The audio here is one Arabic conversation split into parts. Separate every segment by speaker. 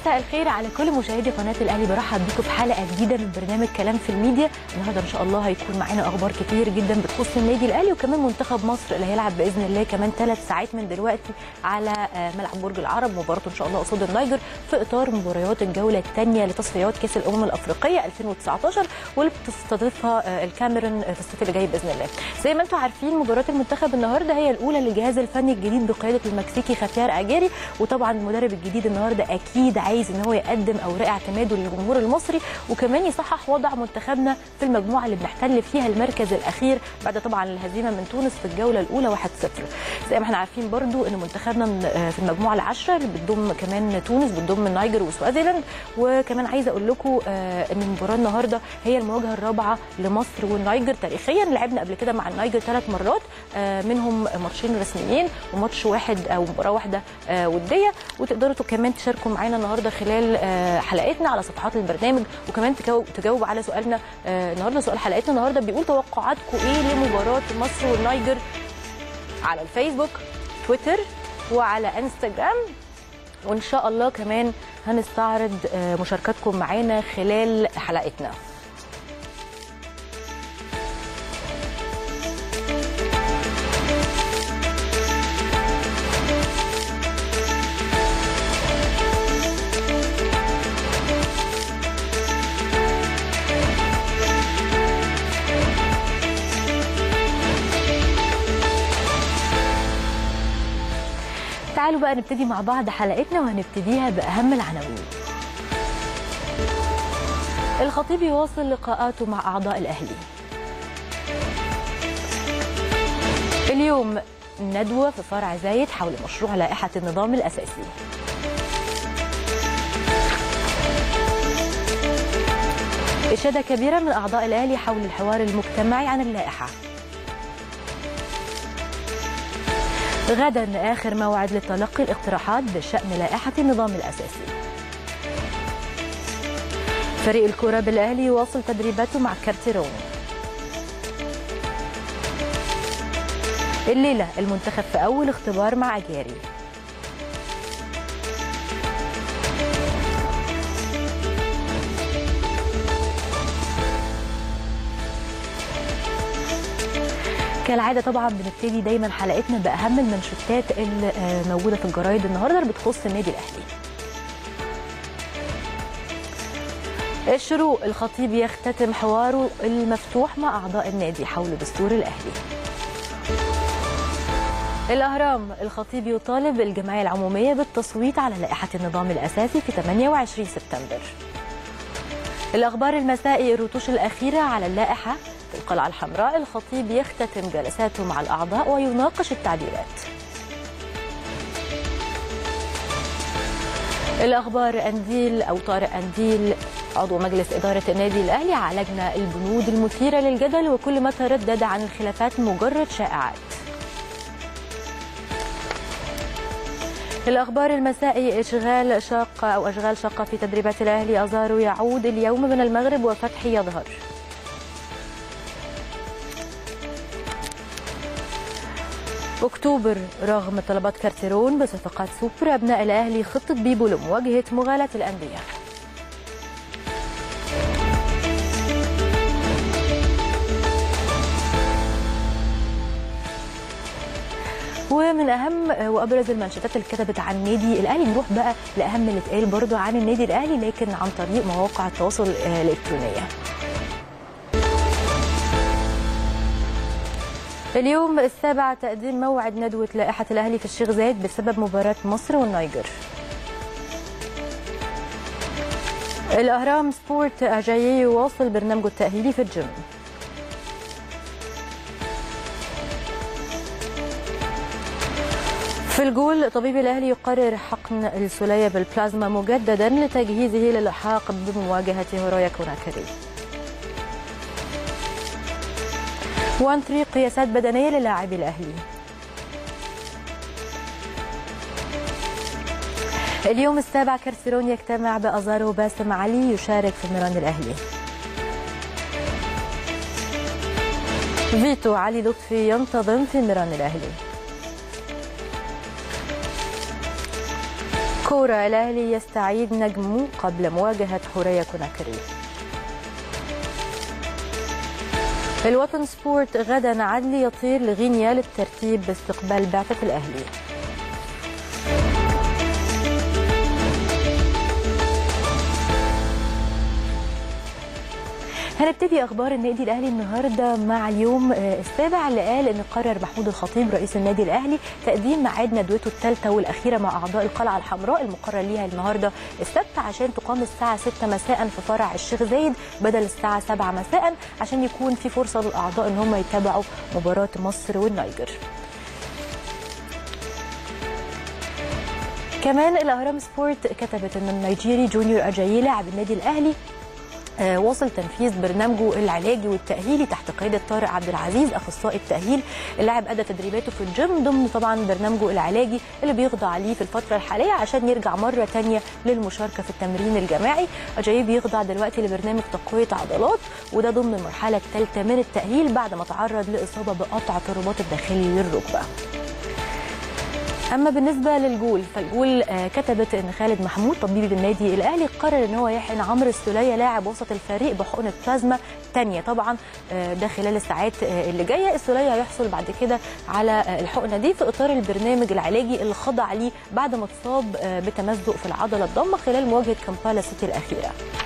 Speaker 1: مساء الخير على كل مشاهدي قناه الاهلي. برحب بيكم في حلقه جديده من برنامج كلام في الميديا. النهارده ان شاء الله هيكون معانا اخبار كتير جدا بتخص النادي الاهلي وكمان منتخب مصر اللي هيلعب باذن الله كمان 3 ساعات من دلوقتي على ملعب برج العرب، مباراته ان شاء الله قصاد النيجر في اطار مباريات الجوله الثانيه لتصفيات كاس الامم الافريقيه 2019 واللي بتستضيفها الكاميرون في الصيف اللي جاي باذن الله. زي ما انتم عارفين مباراه المنتخب النهارده هي الاولى للجهاز الفني الجديد بقياده المكسيكي خافيار اجاري، وطبعا المدرب الجديد النهارده اكيد عايز ان هو يقدم اوراق اعتماده للجمهور المصري وكمان يصحح وضع منتخبنا في المجموعه اللي بنحتل فيها المركز الاخير بعد طبعا الهزيمه من تونس في الجوله الاولى 1-0. زي ما احنا عارفين برضو ان منتخبنا في المجموعه العاشره اللي بتضم كمان تونس، بتضم النيجر وسوازيلاند. وكمان عايزه اقول لكم ان المباراه النهارده هي المواجهه الرابعه لمصر والنيجر تاريخيا. لعبنا قبل كده مع النيجر 3 مرات، منهم ماتشين رسميين وماتش واحد او مباراه واحده وديه. وتقدروا كمان تشاركوا معانا النهارده خلال حلقتنا على صفحات البرنامج وكمان تجاوبوا على سؤالنا النهارده. سؤال حلقتنا النهارده بيقول توقعاتكم ايه لمباراه مصر والنيجر على الفيسبوك تويتر وعلى انستجرام، وان شاء الله كمان هنستعرض مشاركاتكم معانا خلال حلقتنا. تعالوا بقى نبتدي مع بعض حلقتنا وهنبتديها بأهم العناوين. الخطيب يواصل لقاءاته مع أعضاء الأهلي. اليوم ندوة في فرع زايد حول مشروع لائحة النظام الأساسي. إشادة كبيرة من أعضاء الأهلي حول الحوار المجتمعي عن اللائحة. غدا آخر موعد لتلقي الاقتراحات بشأن لائحة النظام الأساسي. فريق الكرة بالأهلي يواصل تدريباته مع كارتيرون. الليلة المنتخب في أول اختبار مع أجاري. كالعادة طبعا بنبتدي دايما حلقتنا بأهم المنشطات اللي موجودة في الجرايد النهارده اللي بتخص النادي الأهلي. الشروق الخطيب يختتم حواره المفتوح مع أعضاء النادي حول دستور الأهلي. الأهرام الخطيب يطالب الجمعية العمومية بالتصويت على لائحة النظام الأساسي في 28 سبتمبر. الأخبار المسائي الرتوش الأخيرة على اللائحة في القلعة الحمراء، الخطيب يختتم جلساته مع الأعضاء ويناقش التعديلات. الأخبار أنديل أو طارق أنديل عضو مجلس إدارة النادي الأهلي عالجنا البنود المثيرة للجدل وكل ما تردد عن الخلافات مجرد شائعات. الأخبار المسائي أشغال شاقة في تدريبات الأهلي. أزارو يعود اليوم من المغرب وفتحي يظهر. أكتوبر رغم طلبات كارتيرون بصفقات سوبر أبناء الأهلي خطة بيبو لمواجهة مغالاة الأندية. ومن أهم وأبرز المنشطات اللي كتبت عن النادي الأهلي نروح بقى لأهم اللي اتقال برضه عن النادي الأهلي لكن عن طريق مواقع التواصل الإلكترونية. اليوم السابع تقديم موعد ندوة لائحة الأهلي في الشيخ زايد بسبب مباراة مصر والنيجر. الأهرام سبورت أجاييه يواصل برنامجه التأهيلي في الجيم. في الجول طبيب الأهلي يقرر حقن السولية بالبلازما مجددا لتجهيزه للحاق بمواجهة هورايا كوناكري. 1-3 قياسات بدنية للاعبي الأهلي. اليوم السابع كارتيرون يجتمع بأزارو باسم علي يشارك في ميران الأهلي. فيتو علي لطفي ينتظم في ميران الأهلي. كورة، الأهلي يستعيد نجمه قبل مواجهة حورية كوناكري. الوطن سبورت، غدا عدلي يطير لغينيا للترتيب باستقبال بعثة الأهلي. هنبتدي اخبار النادي الاهلي النهارده مع اليوم السابع اللي قال ان قرر محمود الخطيب رئيس النادي الاهلي تقديم ميعاد ندوته الثالثه والاخيره مع اعضاء القلعه الحمراء المقرر ليها النهارده السبت عشان تقام الساعه 6 مساء في فرع الشيخ زايد بدل الساعه 7 مساء عشان يكون في فرصه للاعضاء ان هم يتابعوا مباراه مصر والنيجر. كمان الاهرام سبورت كتبت ان النيجيري جونيور اجايي لاعب النادي الاهلي واصل تنفيذ برنامجه العلاجي والتأهيلي تحت قيادة طارق عبد العزيز أخصائي التأهيل. اللاعب أدى تدريباته في الجيم ضمن طبعا برنامجه العلاجي اللي بيخضع ليه في الفترة الحالية عشان يرجع مرة تانية للمشاركة في التمرين الجماعي. أجايب بيخضع دلوقتي لبرنامج تقوية عضلات وده ضمن المرحلة الثالثة من التأهيل بعد ما تعرض لإصابة بقطع في الرباط الداخلي للركبة. اما بالنسبه للجول فالجول كتبت ان خالد محمود طبيب النادي الاهلي قرر ان هو يحقن عمرو السوليه لاعب وسط الفريق بحقنه بلازما ثانيه طبعا ده خلال الساعات اللي جايه. السوليه هيحصل بعد كده على الحقنه دي في اطار البرنامج العلاجي اللي خضع ليه بعد ما اتصاب بتمزق في العضله الضامه خلال مواجهه كامبالا سيتي الاخيره.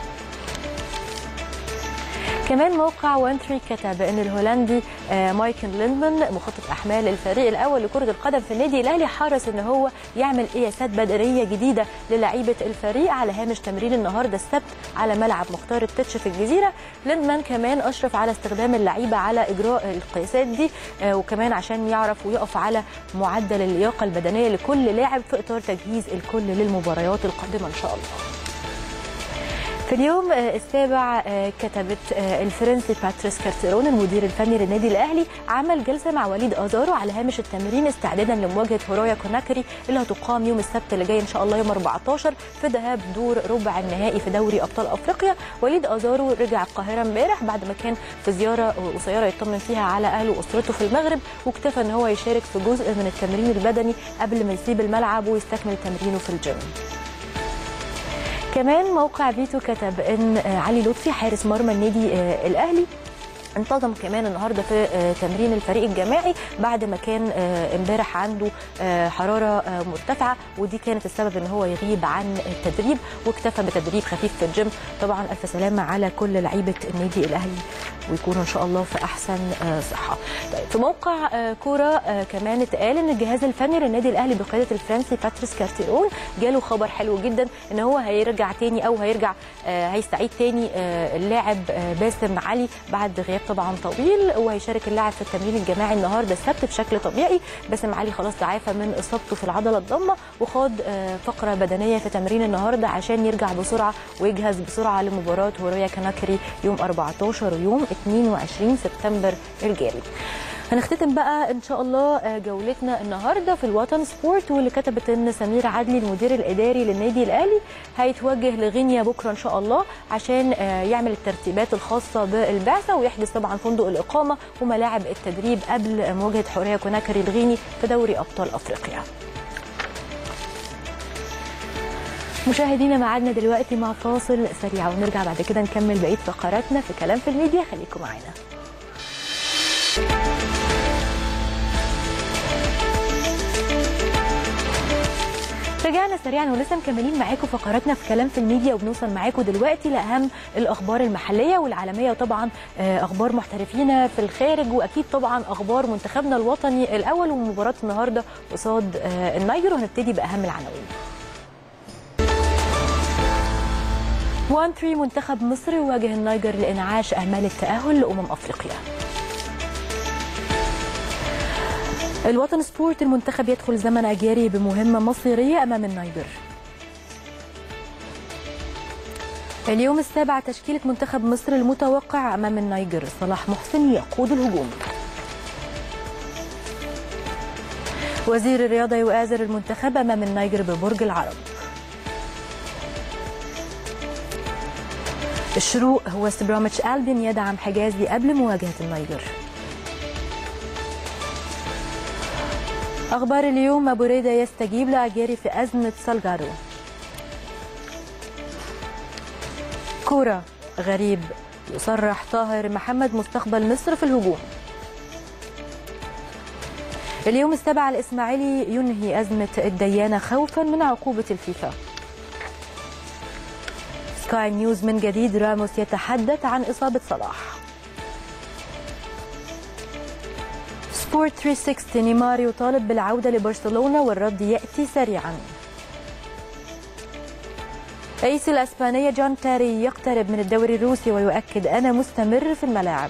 Speaker 1: كمان موقع وانتري كتب ان الهولندي مايكل ليندمان مخطط احمال الفريق الاول لكره القدم في النادي الاهلي حرص ان هو يعمل قياسات بدنيه جديده للاعيبه الفريق على هامش تمرين النهارده السبت على ملعب مختار التتش في الجزيره. ليندمان كمان اشرف على استخدام اللعيبه على اجراء القياسات دي وكمان عشان يعرف ويقف على معدل اللياقه البدنيه لكل لاعب في اطار تجهيز الكل للمباريات القادمه ان شاء الله. في اليوم السابع كتبت الفرنسي باتريس كارتيرون المدير الفني للنادي الاهلي عمل جلسه مع وليد ازارو على هامش التمرين استعدادا لمواجهه حورية كوناكري اللي هتقام يوم السبت اللي جاي ان شاء الله يوم 14 في ذهاب دور ربع النهائي في دوري ابطال افريقيا. وليد ازارو رجع القاهره امبارح بعد ما كان في زياره قصيره يطمن فيها على اهله واسرته في المغرب واكتفى ان هو يشارك في جزء من التمرين البدني قبل ما يسيب الملعب ويستكمل تمرينه في الجيم. كمان موقع فيتو كتب ان علي لطفي حارس مرمى النادي الاهلي انتظم كمان النهارده في تمرين الفريق الجماعي بعد ما كان امبارح عنده حراره مرتفعه ودي كانت السبب ان هو يغيب عن التدريب واكتفى بتدريب خفيف في الجيم. طبعا الف سلامه على كل لعيبه النادي الاهلي ويكونوا ان شاء الله في احسن صحه. طيب في موقع كوره كمان اتقال ان الجهاز الفني للنادي الاهلي بقياده الفرنسي باتريس كارتيرون جاله خبر حلو جدا ان هو هيرجع تاني او هيستعيد تاني اللاعب باسم علي بعد غياب طبعا طويل وهيشارك اللاعب في التمرين الجماعي النهارده السبت بشكل طبيعي. باسم علي خلاص تعافى من اصابته في العضله الضامه وخاض فقره بدنيه في تمرين النهارده عشان يرجع بسرعه ويجهز بسرعه لمباراه حورية كوناكري يوم 14 ويوم 22 سبتمبر الجاري. هنختتم بقى ان شاء الله جولتنا النهارده في الوطن سبورت واللي كتبت ان سمير عدلي المدير الاداري للنادي الاهلي هيتوجه لغينيا بكره ان شاء الله عشان يعمل الترتيبات الخاصه بالبعثه ويحجز طبعا فندق الاقامه وملاعب التدريب قبل مواجهه حورية كوناكري الغيني في دوري ابطال افريقيا. مشاهدينا معادنا دلوقتي مع فاصل سريع ونرجع بعد كده نكمل بقيه فقراتنا في كلام في الميديا. خليكم معانا. رجعنا سريعا ولسه مكملين معاكم فقراتنا في كلام في الميديا وبنوصل معاكم دلوقتي لاهم الاخبار المحليه والعالميه وطبعا اخبار محترفين في الخارج واكيد طبعا اخبار منتخبنا الوطني الاول ومباراه النهارده قصاد النيجر. وهنبتدي باهم العناوين. 1-3 منتخب مصر يواجه النيجر لانعاش امال التاهل لامم افريقيا. الوطن سبورت المنتخب يدخل زمن اجاري بمهمه مصيريه امام النيجر. اليوم السابع تشكيله منتخب مصر المتوقع امام النيجر صلاح محسن يقود الهجوم. وزير الرياضه يؤازر المنتخب امام النيجر ببرج العرب. الشروق وست بروميتش ألبيون يدعم حجازي قبل مواجهه النيجر. أخبار اليوم أبو ريدة يستجيب لأجاري في أزمة سالغادو. كورة غريب يصرح طاهر محمد مستقبل مصر في الهجوم. اليوم السابع الإسماعيلي ينهي أزمة الديانة خوفا من عقوبة الفيفا. سكاي نيوز من جديد راموس يتحدث عن إصابة صلاح. سبورت 360 نيمار يطالب بالعودة لبرشلونة والرد يأتي سريعا. رئيس الأسبانية جون تيري يقترب من الدوري الروسي ويؤكد أنا مستمر في الملاعب.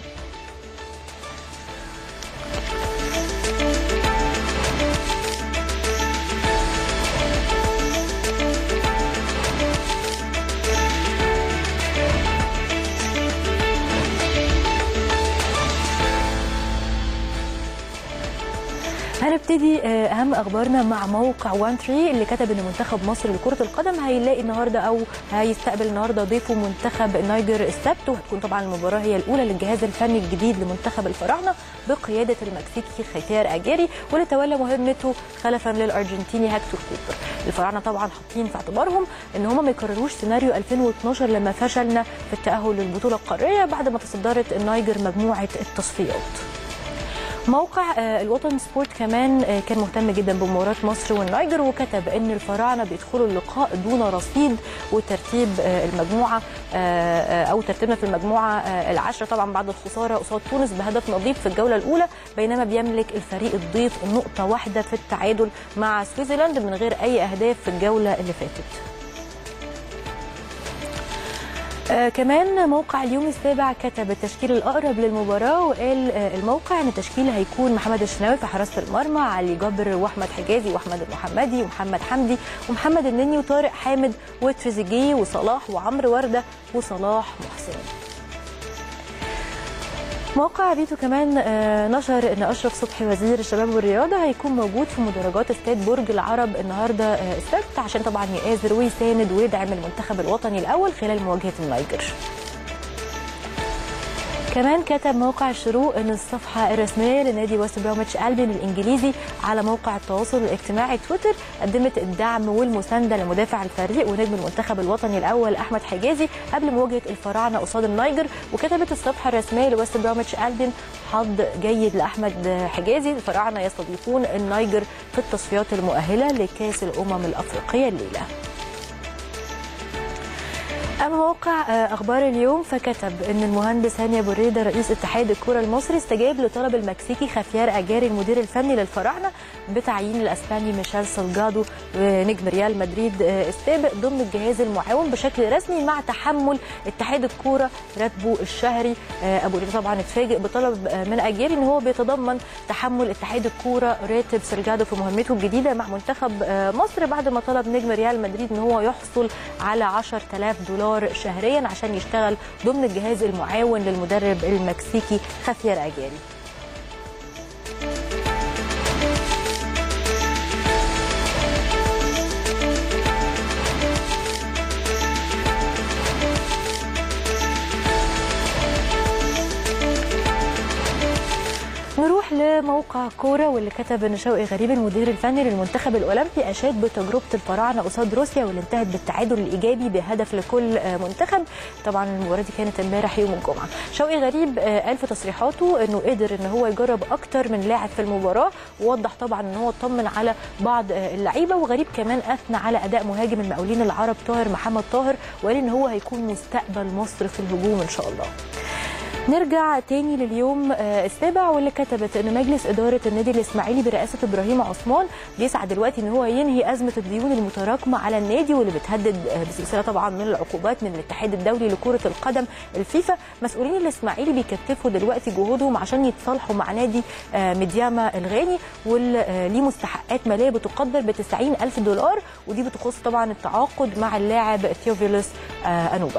Speaker 1: هنبتدي اهم اخبارنا مع موقع 13 اللي كتب ان منتخب مصر لكره القدم هيلاقي النهارده او هيستقبل النهارده ضيفه منتخب النيجر السبت، وهتكون طبعا المباراه هي الاولى للجهاز الفني الجديد لمنتخب الفراعنه بقياده المكسيكي خافير اجيري واللي تولى مهمته خلفا للارجنتيني هكتور كوبر. الفراعنه طبعا حاطين في اعتبارهم ان هم ما يكرروش سيناريو 2012 لما فشلنا في التاهل للبطوله القاريه بعد ما تصدرت النيجر مجموعه التصفيات. موقع الوطن سبورت كمان كان مهتم جدا بمباراة مصر والنيجر وكتب ان الفراعنه بيدخلوا اللقاء دون رصيد وترتيب المجموعه او ترتيبنا في المجموعه العاشره طبعا بعد الخساره قصاد تونس بهدف نظيف في الجوله الاولى، بينما بيملك الفريق الضيف نقطه واحده في التعادل مع سويسرلاند من غير اي اهداف في الجوله اللي فاتت. كمان موقع اليوم السابع كتب التشكيل الأقرب للمباراة وقال الموقع أن التشكيل هيكون محمد الشناوي في حراسة المرمى، علي جبر وأحمد حجازي وأحمد المحمدي ومحمد حمدي ومحمد النني وطارق حامد وتريزيجيه وصلاح وعمرو وردة وصلاح محسن. موقع بيتو كمان نشر ان اشرف صبحي وزير الشباب والرياضه هيكون موجود في مدرجات استاد برج العرب النهارده السبت عشان طبعا يآزر ويساند ويدعم المنتخب الوطني الاول خلال مواجهه النيجر. كمان كتب موقع الشروق ان الصفحه الرسميه لنادي وست بروميتش ألبيون الانجليزي على موقع التواصل الاجتماعي تويتر قدمت الدعم والمسانده لمدافع الفريق ونجم المنتخب الوطني الاول احمد حجازي قبل مواجهه الفراعنه قصاد النيجر، وكتبت الصفحه الرسميه لوست بروميتش ألبيون حظ جيد لاحمد حجازي، الفراعنه يستضيفون النيجر في التصفيات المؤهله لكاس الامم الافريقيه الليله. أما موقع أخبار اليوم فكتب أن المهندس هاني أبو ريدة رئيس اتحاد الكرة المصري استجاب لطلب المكسيكي خافير أجاري المدير الفني للفراعنة بتعيين الأسباني ميشيل سالجادو نجم ريال مدريد السابق ضمن الجهاز المعاون بشكل رسمي مع تحمل اتحاد الكرة راتبه الشهري. أبو ريدة طبعا اتفاجئ بطلب من أجاري أن هو بيتضمن تحمل اتحاد الكرة راتب سالجادو في مهمته الجديدة مع منتخب مصر بعد ما طلب نجم ريال مدريد أن هو يحصل على $10,000 شهريا عشان يشتغل ضمن الجهاز المعاون للمدرب المكسيكي خافير أجاري. نروح لموقع كوره واللي كتب ان شوقي غريب المدير الفني للمنتخب الاولمبي اشاد بتجربه الفراعنه قصاد روسيا واللي انتهت بالتعادل الايجابي بهدف لكل منتخب. طبعا المباراه دي كانت امبارح يوم الجمعه. شوقي غريب قال في تصريحاته انه قدر ان هو يجرب اكتر من لاعب في المباراه، ووضح طبعا ان هو اطمن على بعض اللعيبه. وغريب كمان اثنى على اداء مهاجم المقاولين العرب طاهر محمد طاهر وقال ان هو هيكون مستقبل مصر في الهجوم ان شاء الله. نرجع تاني لليوم السابع واللي كتبت ان مجلس اداره النادي الاسماعيلي برئاسه ابراهيم عثمان بيسعى دلوقتي ان هو ينهي ازمه الديون المتراكمه على النادي واللي بتهدد بسلسله طبعا من العقوبات من الاتحاد الدولي لكره القدم الفيفا. مسؤولين الاسماعيلي بيكثفوا دلوقتي جهودهم عشان يتصالحوا مع نادي ميدياما الغاني واللي ليه مستحقات ماليه بتقدر $90,000 ودي بتخص طبعا التعاقد مع اللاعب ثيوفيلوس انوبا.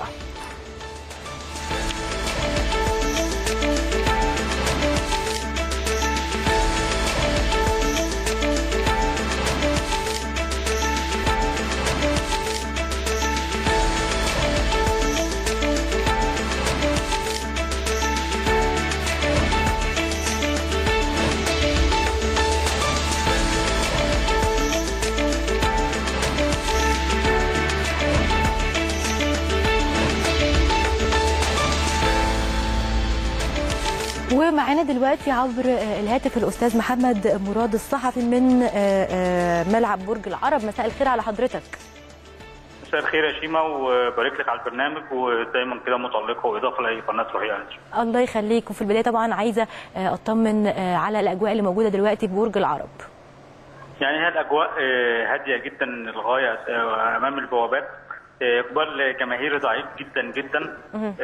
Speaker 1: معانا دلوقتي عبر الهاتف الاستاذ محمد مراد الصحفي من ملعب برج العرب. مساء الخير على حضرتك.
Speaker 2: مساء الخير يا شيماء، وبارك لك على البرنامج، ودايما كده متالقه واضافه لاي قناه تروحيها.
Speaker 1: الله يخليك. وفي البدايه طبعا عايزه اطمن على الاجواء اللي موجوده دلوقتي في برج العرب.
Speaker 2: يعني هي الاجواء هاديه جدا للغايه امام البوابات. اقبال جماهيري ضعيف جدا جدا.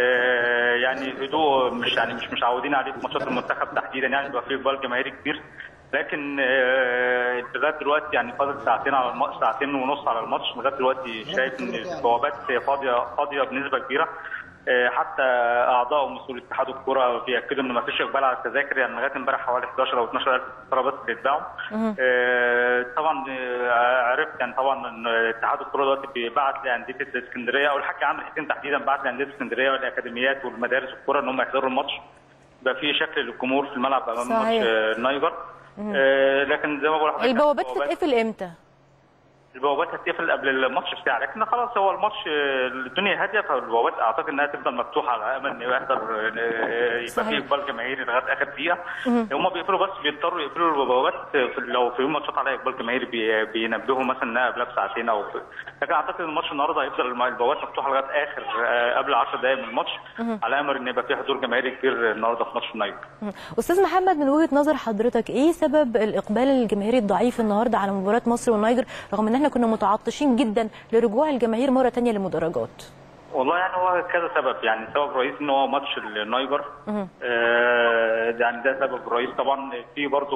Speaker 2: يعني هدوء مش متعودين عليه في ماتشات المنتخب تحديدا، يعني بيبقى فيه اقبال جماهيري كبير. لكن لغايه دلوقتي يعني فاضل ساعتين ونص على الماتش. لغايه دلوقتي شايف ان البوابات فاضيه بنسبه كبيره. حتى اعضاء ومسؤول اتحاد الكره بياكدوا ان ما فيش اقبال على التذاكر، يعني لغايه امبارح حوالي 11 او 12000 تذكره بس بيتباعوا. طبعا عرفت يعني طبعا ان اتحاد الكره دلوقتي بيبعت لانديه الاسكندريه، او الحاج عامر حسين تحديدا بعت لانديه الاسكندريه والاكاديميات والمدارس الكره ان هم يحضروا الماتش. بقى في شكل للجمهور في الملعب امام ماتش النيجر. لكن زي ما بقول لحضرتك
Speaker 1: البوابات تتقفل امتى؟
Speaker 2: البوابات هتقفل قبل الماتش بساعه، لكن خلاص هو الماتش الدنيا هاديه، فالبوابات اعتقد انها تفضل مفتوحه على امل ان يحضر يبقى في اقبال جماهيري لغايه اخر دقيقه. هم بيقفلوا، بس بيضطروا يقفلوا البوابات لو في يوم ماتشات عليها اقبال جماهيري بينبهوا مثلا انها قبلها بساعتين لكن اعتقد الماتش النهارده هيفضل البوابات مفتوحه لغايه اخر قبل 10 دقائق من الماتش على امل ان يبقى في حضور جماهيري كبير النهارده في ماتش النيجر.
Speaker 1: استاذ محمد، من وجهه نظر حضرتك ايه سبب الاقبال الجماهيري الضعيف النهارده على مباراه مصر والنيجر، رغم ان احنا كنا متعطشين جدا لرجوع الجماهير مره ثانيه للمدرجات؟
Speaker 2: والله يعني هو كذا سبب، يعني سبب رئيسي ان هو ماتش النيجر. يعني ده سبب رئيسي. طبعا في برضك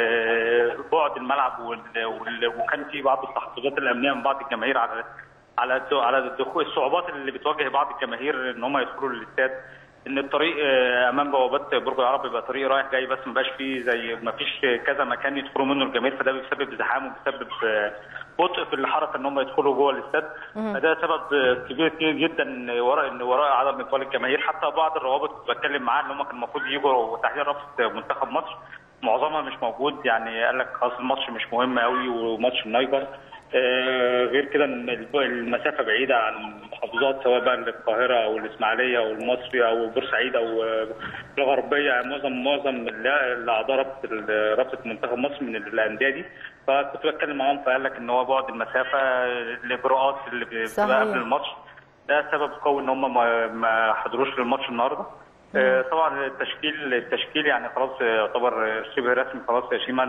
Speaker 2: بعد الملعب وكان في بعض التحفظات الامنيه من بعض الجماهير على الدخول، الصعوبات اللي بتواجه بعض الجماهير ان هم يدخلوا للاستاد، ان الطريق امام بوابات برج العرب بيبقى طريق رايح جاي بس ما بقاش فيه زي ما فيش كذا مكان يدخلوا منه الجماهير، فده بيسبب زحام وبيسبب بطء في الحركه ان هم يدخلوا جوه الاستاد. فده سبب كبير جدا وراء عدم اقبال الجماهير. حتى بعض الروابط بتكلم معاه ان هم كان المفروض يجوا تحديدا رابطه منتخب مصر، معظمها مش موجود. يعني قال لك خلاص الماتش مش مهم قوي وماتش النيجر. غير كده ان المسافه بعيده عن المحافظات، سواء بقى القاهره او الاسماعيليه او المصري او بورسعيد او الغربيه. يعني معظم الاعضاء رابطه منتخب مصر من الانديه دي، فكنت بتكلم معاهم فقال لك ان هو بعد المسافه، الاجراءات اللي بتبقى قبل الماتش، ده سبب قوي ان هم ما حضروش للماتش النهارده. طبعا التشكيل يعني خلاص يعتبر شبه رسمي خلاص يا شيماء.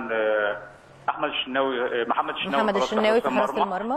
Speaker 2: محمد الشناوي في حراسه المرمى.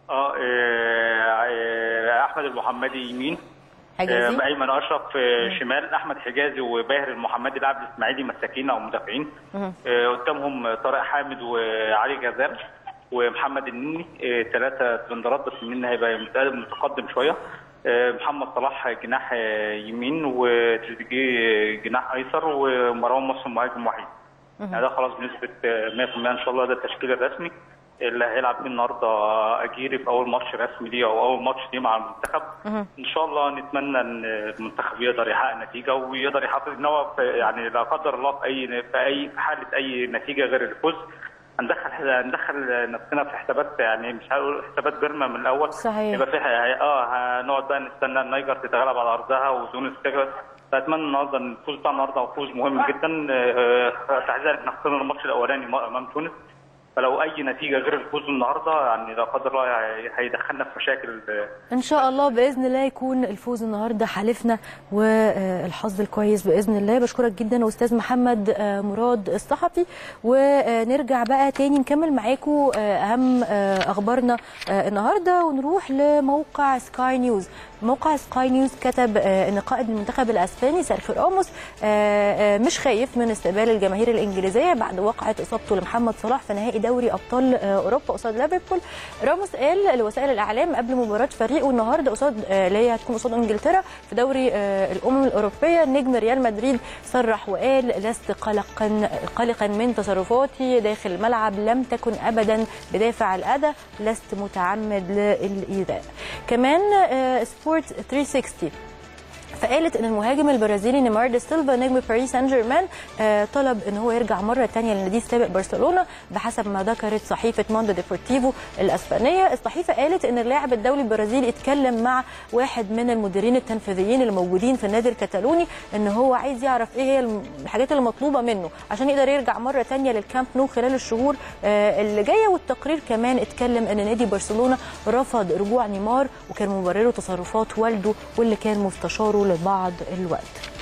Speaker 2: احمد المحمدي يمين، ايمن اشرف شمال، احمد حجازي وباهر المحمدي لاعب الاسماعيلي مساكين او مدافعين. قدامهم طارق حامد وعلي جزال ومحمد النني، 3 بندرات، بس النني هيبقى متقدم شويه. محمد صلاح جناح يمين، وتريزيجيه جناح ايسر، ومروان محسن مهاجم وحيد. يعني ده خلاص بنسبه 100% ان شاء الله ده التشكيل الرسمي اللي هيلعب فيه النهارده اجيري في اول ماتش رسمي ليه او اول ماتش ليه مع المنتخب. ان شاء الله نتمنى ان المنتخب يقدر يحقق نتيجه ويقدر يحافظ ان هو يعني لا قدر الله في حاله اي نتيجه غير الفوز هندخل نفسنا في حسابات، يعني مش هقول حسابات بيرما من الاول.
Speaker 1: صحيح.
Speaker 2: يبقى في هنقعد بقى نستنى النيجر تتغلب على ارضها وتونس تغلب. فاتمنى النهارده الفوز بتاع النهارده فوز مهم جدا. تحديدا احنا خسرنا الماتش الاولاني امام تونس، فلو اي نتيجه غير الفوز النهارده يعني لا قدر الله هيدخلنا في مشاكل.
Speaker 1: ان شاء الله باذن الله يكون الفوز النهارده حالفنا والحظ الكويس باذن الله. بشكرك جدا استاذ محمد مراد الصحفي، ونرجع بقى تاني نكمل معاكم اهم اخبارنا النهارده، ونروح لموقع سكاي نيوز. موقع سكاي نيوز كتب ان قائد المنتخب الاسباني سيرخيو راموس مش خايف من استقبال الجماهير الانجليزيه بعد وقعه اصابته لمحمد صلاح في نهائي دوري ابطال اوروبا قصاد ليفربول. راموس قال لوسائل الاعلام قبل مباراه فريقه النهارده قصاد اللي هي هتكون قصاد انجلترا في دوري الامم الاوروبيه، نجم ريال مدريد صرح وقال لست قلقا من تصرفاتي داخل الملعب، لم تكن ابدا بدافع الاذى، لست متعمد للايذاء. كمان سبورت 360 فقالت ان المهاجم البرازيلي نيمار دا سيلفا نجم باريس سان جيرمان طلب ان هو يرجع مره ثانيه لنادي السابق برشلونه بحسب ما ذكرت صحيفه موندو ديبورتيفو الاسبانيه. الصحيفه قالت ان اللاعب الدولي البرازيلي اتكلم مع واحد من المديرين التنفيذيين اللي موجودين في النادي الكتالوني ان هو عايز يعرف ايه هي الحاجات اللي مطلوبه منه عشان يقدر يرجع مره ثانيه للكامب نو خلال الشهور اللي جايه. والتقرير كمان اتكلم ان نادي برشلونه رفض رجوع نيمار وكان مبرره تصرفات والده واللي كان مستشاره لبعض الوقت.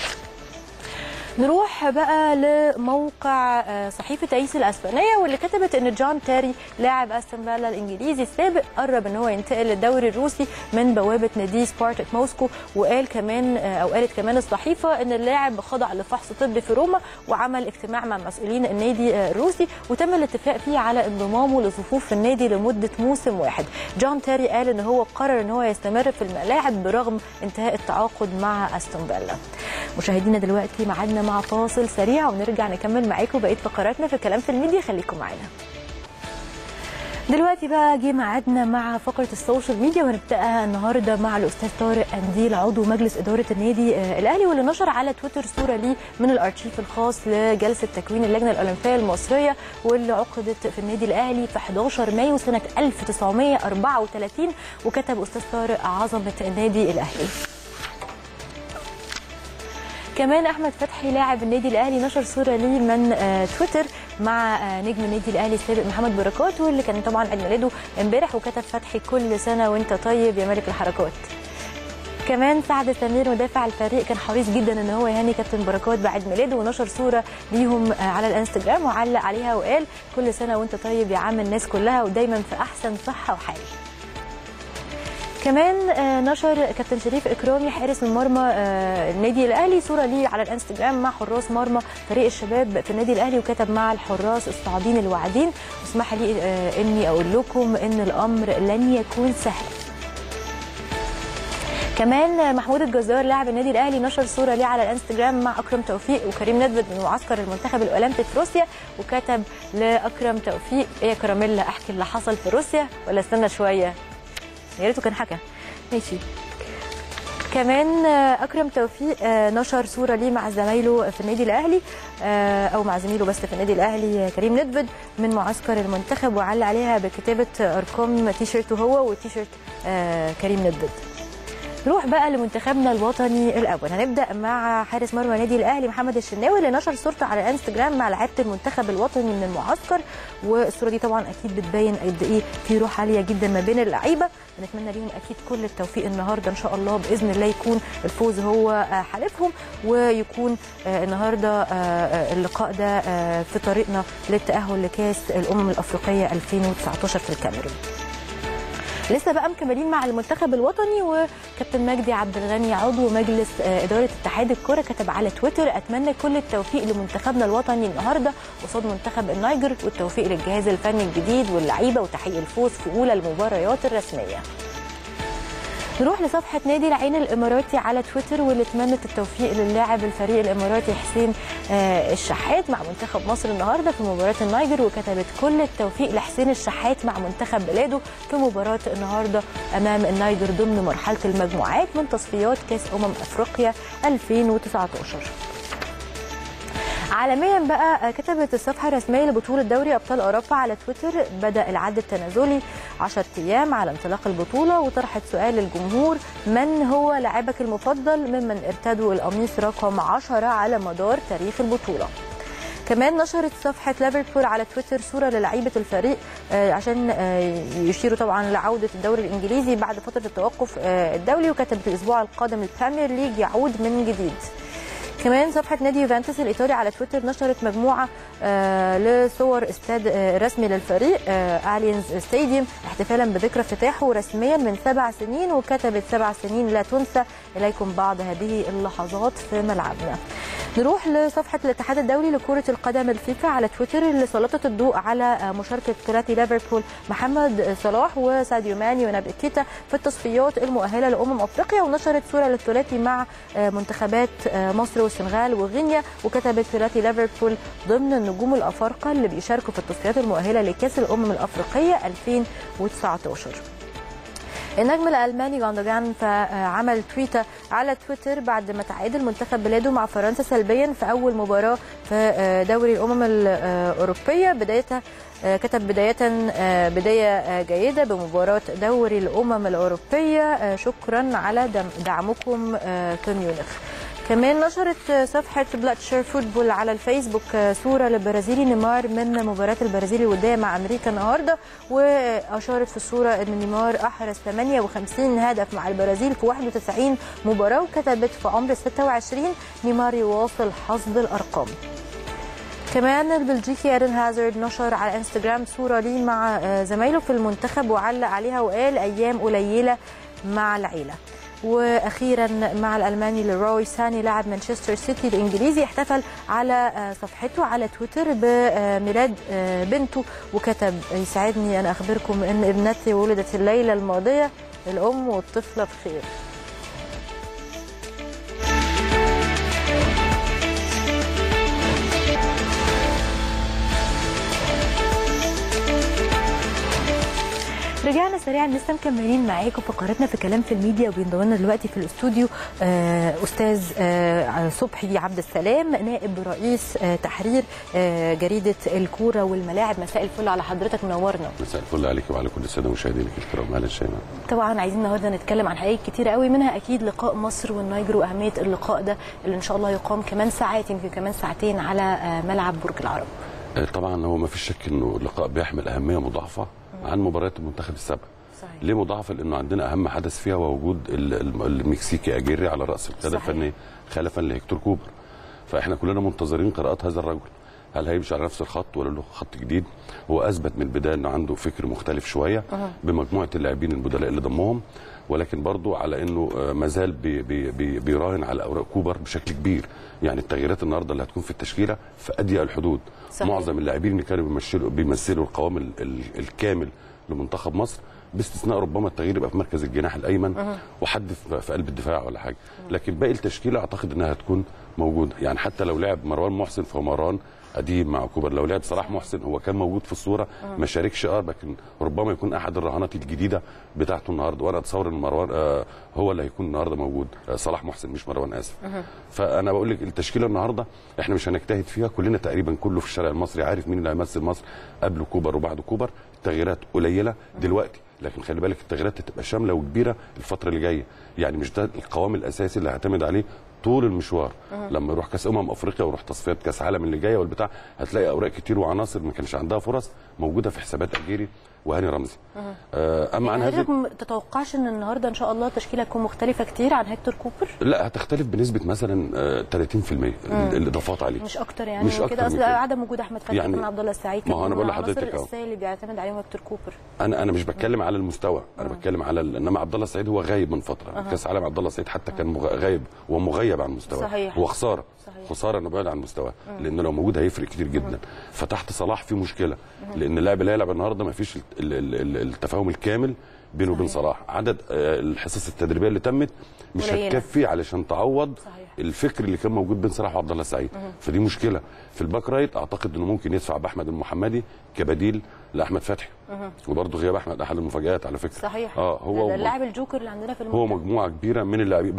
Speaker 1: نروح بقى لموقع صحيفه ايس الاسبانيه واللي كتبت ان جون تيري لاعب استون فيلا الانجليزي السابق قرب ان هو ينتقل للدوري الروسي من بوابه نادي سبارتاك موسكو. وقال كمان قالت كمان الصحيفه ان اللاعب خضع لفحص طبي في روما وعمل اجتماع مع مسؤولين النادي الروسي وتم الاتفاق فيه على انضمامه لصفوف النادي لمده موسم واحد. جون تيري قال ان هو قرر ان هو يستمر في الملاعب برغم انتهاء التعاقد مع استون فيلا. مشاهدينا دلوقتي معادنا مع فاصل سريع ونرجع نكمل معاكم بقيه فقراتنا في كلام في الميديا. خليكم معانا. دلوقتي بقى جه ميعادنا مع فقره السوشيال ميديا وهنبداها النهارده مع الاستاذ طارق قنديل عضو مجلس اداره النادي الاهلي واللي نشر على تويتر صوره ليه من الارشيف الخاص لجلسه تكوين اللجنه الاولمبيه المصريه واللي عقدت في النادي الاهلي في 11 مايو سنه 1934 وكتب استاذ طارق عظمه النادي الاهلي. كمان احمد فتحي لاعب النادي الاهلي نشر صوره ليه من تويتر مع نجم النادي الاهلي السابق محمد بركات واللي كان طبعا عيد ميلاده امبارح وكتب فتحي كل سنه وانت طيب يا ملك الحركات. كمان سعد سمير مدافع الفريق كان حريص جدا ان هو يهني كابتن بركات بعيد ميلاده ونشر صوره ليهم على الانستجرام وعلق عليها وقال كل سنه وانت طيب يا عم الناس كلها ودايما في احسن صحه وحال. كمان نشر كابتن شريف اكرامي حارس المرمى النادي الاهلي صوره ليه على الانستجرام مع حراس مرمى فريق الشباب في النادي الاهلي وكتب مع الحراس الصاعدين الواعدين واسمح لي اني اقول لكم ان الامر لن يكون سهل. كمان محمود الجزار لاعب النادي الاهلي نشر صوره ليه على الانستجرام مع اكرم توفيق وكريم ندفد من معسكر المنتخب الاولمبي في روسيا وكتب لاكرم توفيق ايه يا كراميلا احكي اللي حصل في روسيا ولا استنى شويه يا ريته كان حكى ماشي. كمان اكرم توفيق نشر صوره ليه مع زمايله في النادي الاهلي او مع زميله بس في النادي الاهلي كريم ندفد من معسكر المنتخب وعلق عليها بكتابه ارقام تيشيرته هو وتيشيرت كريم ندفد. نروح بقى لمنتخبنا الوطني الاول. هنبدا مع حارس مرمى النادي الاهلي محمد الشناوي اللي نشر صورته على الانستجرام مع لعيبه المنتخب الوطني من المعسكر والصوره دي طبعا اكيد بتبين قد ايه في روح عاليه جدا ما بين اللعيبه. بنتمنى ليهم اكيد كل التوفيق النهارده ان شاء الله باذن الله يكون الفوز هو حليفهم ويكون النهارده اللقاء ده في طريقنا للتاهل لكاس الامم الافريقيه 2019 في الكاميرون. لسه بقى مكملين مع المنتخب الوطني وكابتن مجدي عبد الغني عضو مجلس اداره اتحاد الكره كتب على تويتر اتمنى كل التوفيق لمنتخبنا الوطني النهارده قصاد منتخب النيجر والتوفيق للجهاز الفني الجديد واللعيبه وتحقيق الفوز في اولى المباريات الرسميه. نروح لصفحه نادي العين الاماراتي على تويتر واللي اتمنت التوفيق للاعب الفريق الاماراتي حسين الشحات مع منتخب مصر النهارده في مباراه النيجر وكتبت كل التوفيق لحسين الشحات مع منتخب بلاده في مباراه النهارده امام النيجر ضمن مرحله المجموعات من تصفيات كاس افريقيا 2019. عالميا بقى كتبت الصفحه الرسميه لبطوله دوري ابطال اوروبا على تويتر بدا العد التنازلي 10 ايام على انطلاق البطوله وطرحت سؤال للجمهور من هو لاعبك المفضل ممن ارتدوا القميص رقم 10 على مدار تاريخ البطوله. كمان نشرت صفحه ليفربول على تويتر صوره للعيبه الفريق عشان يشيروا طبعا لعوده الدوري الانجليزي بعد فتره التوقف الدولي وكتبت الاسبوع القادم البريمير ليج يعود من جديد. كمان صفحه نادي يوفنتوس الايطالي على تويتر نشرت مجموعه لصور استاد رسمي للفريق اليانز ستاديوم احتفالا بذكرى افتتاحه رسميا من 7 سنين وكتبت 7 سنين لا تنسى اليكم بعض هذه اللحظات في ملعبنا. نروح لصفحه الاتحاد الدولي لكره القدم الفيفا على تويتر اللي سلطت الضوء على مشاركه ثلاثي ليفربول محمد صلاح وساديو ماني ونبي كيتا في التصفيات المؤهله لامم افريقيا ونشرت صوره للثلاثي مع منتخبات مصر والسنغال وغينيا وكتبت ثلاثي ليفربول ضمن النجوم الافارقه اللي بيشاركوا في التصفيات المؤهله لكاس الامم الافريقيه 2019. النجم الألماني جوندوجان عمل تويتة على تويتر بعد ما تعادل منتخب بلاده مع فرنسا سلبيا في أول مباراة في دوري الأمم الأوروبية. كتب بداية جيدة بمباراة دوري الأمم الأوروبية، شكرا على دعمكم في ميونخ. كمان نشرت صفحة بلاتشر فوتبول على الفيسبوك صورة للبرازيلي نيمار من مباراة البرازيل الودية مع أمريكا النهاردة، وأشارت في الصورة أن نيمار أحرز 58 هدف مع البرازيل في 91 مباراة، وكتبت في عمر 26 نيمار يواصل حصد الأرقام. كمان البلجيكي ايدن هازارد نشر على انستجرام صورة ليه مع زمايله في المنتخب وعلق عليها وقال أيام قليلة مع العيلة. واخيرا مع الالماني ليروي ساني لاعب مانشستر سيتي الانجليزي احتفل على صفحته على تويتر بميلاد بنته، وكتب يسعدني ان اخبركم ان ابنتي ولدت الليله الماضيه، الام والطفله بخير. رجعنا سريعا لسه مكملين معاكم فقرتنا في كلام في الميديا، وبينضم لنا دلوقتي في الاستوديو استاذ صبحي عبد السلام نائب رئيس تحرير جريده الكوره والملاعب. مساء الفل على حضرتك، منورنا.
Speaker 3: مساء الفل عليك وعلى كل الساده مشاهدينك الكرام. اهلا شيماء.
Speaker 1: طبعا عايزين النهارده نتكلم عن حاجات كتيره قوي، منها اكيد لقاء مصر والنيجر واهميه اللقاء ده اللي ان شاء الله يقام كمان ساعات، يمكن كمان ساعتين على ملعب برج العرب.
Speaker 3: طبعا هو ما فيش شك انه اللقاء بيحمل اهميه مضاعفه عن مباريات المنتخب السابق. صحيح. ليه مضاعفه؟ لانه عندنا اهم حدث فيها ووجود المكسيكي اجيري على راس القياده الفنيه خلفا لهيكتور كوبر. فاحنا كلنا منتظرين قراءه هذا الرجل، هل هيمشي على نفس الخط ولا له خط جديد؟ هو اثبت من البدايه انه عنده فكر مختلف شويه بمجموعه اللاعبين البدلاء اللي ضمهم، ولكن برضه على انه مازال بيراهن على اوراق كوبر بشكل كبير. يعني التغييرات النهارده اللي هتكون في التشكيله في اضيق الحدود. صحيح. معظم اللاعبين اللي كانوا بيمثلوا القوام الكامل لمنتخب مصر، باستثناء ربما التغيير يبقى في مركز الجناح الايمن وحد في قلب الدفاع ولا حاجه، لكن باقي التشكيله اعتقد انها هتكون موجوده. يعني حتى لو لعب مروان محسن فهو مروان قديم مع كوبر، لو لعب صلاح محسن هو كان موجود في الصوره ما شاركش لكن ربما يكون احد الرهانات الجديده بتاعته النهارده، وانا اتصور ان مروان هو اللي هيكون النهارده موجود، صلاح محسن مش مروان، اسف. فانا بقول لك التشكيله النهارده احنا مش هنجتهد فيها، كلنا تقريبا كله في الشارع المصري عارف مين اللي هيمثل مصر قبل كوبر وبعد كوبر. التغييرات قليله دلوقتي، لكن خلي بالك التغييرات هتبقى شامله وكبيره الفتره اللي جايه. يعني مش ده القوام الاساسي اللي هعتمد عليه طول المشوار. لما يروح كاس افريقيا ويروح تصفيات كاس عالم اللي جايه والبتاع، هتلاقي اوراق كتير وعناصر ما كانش عندها فرص موجوده في حسابات اجيري وهاني رمزي.
Speaker 1: اما عن هذا ما تتوقعش ان النهارده ان شاء الله التشكيله تكون مختلفه كتير عن هيكتور كوبر؟
Speaker 3: لا، هتختلف بنسبه مثلا 30% الاضافات عليه،
Speaker 1: مش اكتر. يعني مش كده، اصل عدم وجود احمد فتحي
Speaker 3: يعني
Speaker 1: من عبد الله السعيد،
Speaker 3: ما هو انا بقول لحضرتك
Speaker 1: الاساسي اللي بيعتمد عليهم هيكتور كوبر.
Speaker 3: انا مش بتكلم على المستوى، انا بتكلم على انما عبد الله السعيد هو غايب من فتره. كاس عالم عبد الله السعيد حتى كان غايب ومغيب عن مستواه.
Speaker 1: صحيح.
Speaker 3: هو خساره.
Speaker 1: صحيح.
Speaker 3: خساره انه بعيد عن مستواه، لان لو موجود هيفرق كتير جدا. فتحت صلاح في مشكله، لان اللاعب اللي هيلعب النهارده ما فيش التفاهم الكامل بينه وبين صلاح. عدد الحصص التدريبيه اللي تمت مش هتكفي علشان تعوض الفكر اللي كان موجود بين صلاح وعبد الله السعيد. فدي مشكله في الباك رايت. اعتقد انه ممكن يدفع باحمد المحمدي كبديل لاحمد فتحي، وبرضه غياب احمد احد المفاجات على فكره.
Speaker 1: صحيح.
Speaker 3: هو
Speaker 1: اللاعب الجوكر اللي عندنا في المنتخب.
Speaker 3: هو مجموعه كبيره من اللاعبين،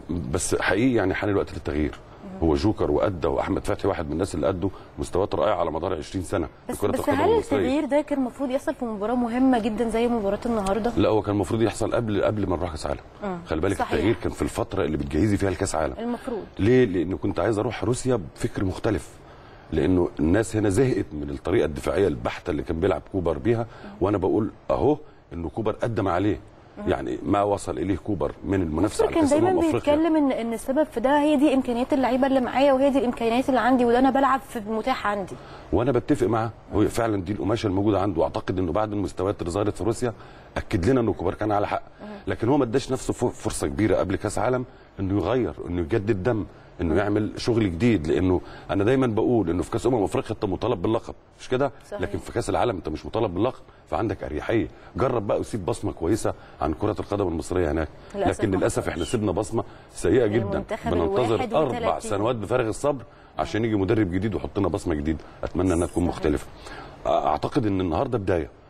Speaker 3: بس حقيقي يعني حان الوقت للتغيير. هو جوكر وادى، واحمد فتحي واحد من الناس اللي ادوا مستويات رائعه على مدار 20 سنه
Speaker 1: في كره القدم المصريه. بس هل التغيير ده كان المفروض يحصل في مباراه مهمه جدا زي مباراه النهارده؟
Speaker 3: لا، هو كان المفروض يحصل قبل ما نروح كاس عالم. خلي بالك التغيير كان في الفتره اللي بتجهزي فيها لكاس عالم
Speaker 1: المفروض.
Speaker 3: ليه؟ لانه كنت عايز اروح روسيا بفكر مختلف، لانه الناس هنا زهقت من الطريقه الدفاعيه البحته اللي كان بيلعب كوبر بيها. وانا بقول اهو انه كوبر قدم عليه، يعني ما وصل اليه كوبر من المنافسه على كاس
Speaker 1: دايما بيتكلم ان السبب في ده هي دي امكانيات اللعيبه اللي معايا، وهي دي الامكانيات اللي عندي، وده انا بلعب في المتاح عندي. وانا
Speaker 3: بتفق معاه، هو فعلا دي القماشه الموجوده عنده. واعتقد انه بعد المستويات اللي ظهرت في روسيا اكد لنا انه كوبر كان على حق، لكن هو ما اداش نفسه فرصه كبيره قبل كاس عالم انه يغير، انه يجدد دم، انه يعمل شغل جديد. لانه انا دايما بقول انه في كاس افريقيا انت مطالب باللقب، مش كده؟ لكن في كاس العالم انت مش مطالب باللقب، فعندك اريحيه. جرب بقى وسيب بصمه كويسه عن كره القدم المصريه هناك. لكن للاسف احنا سيبنا بصمه سيئه جدا. بننتظر 4 سنوات بفارغ الصبر عشان يجي مدرب جديد ويحط لنا بصمه جديده. اتمنى انها تكون مختلفه. اعتقد ان النهارده بدايه،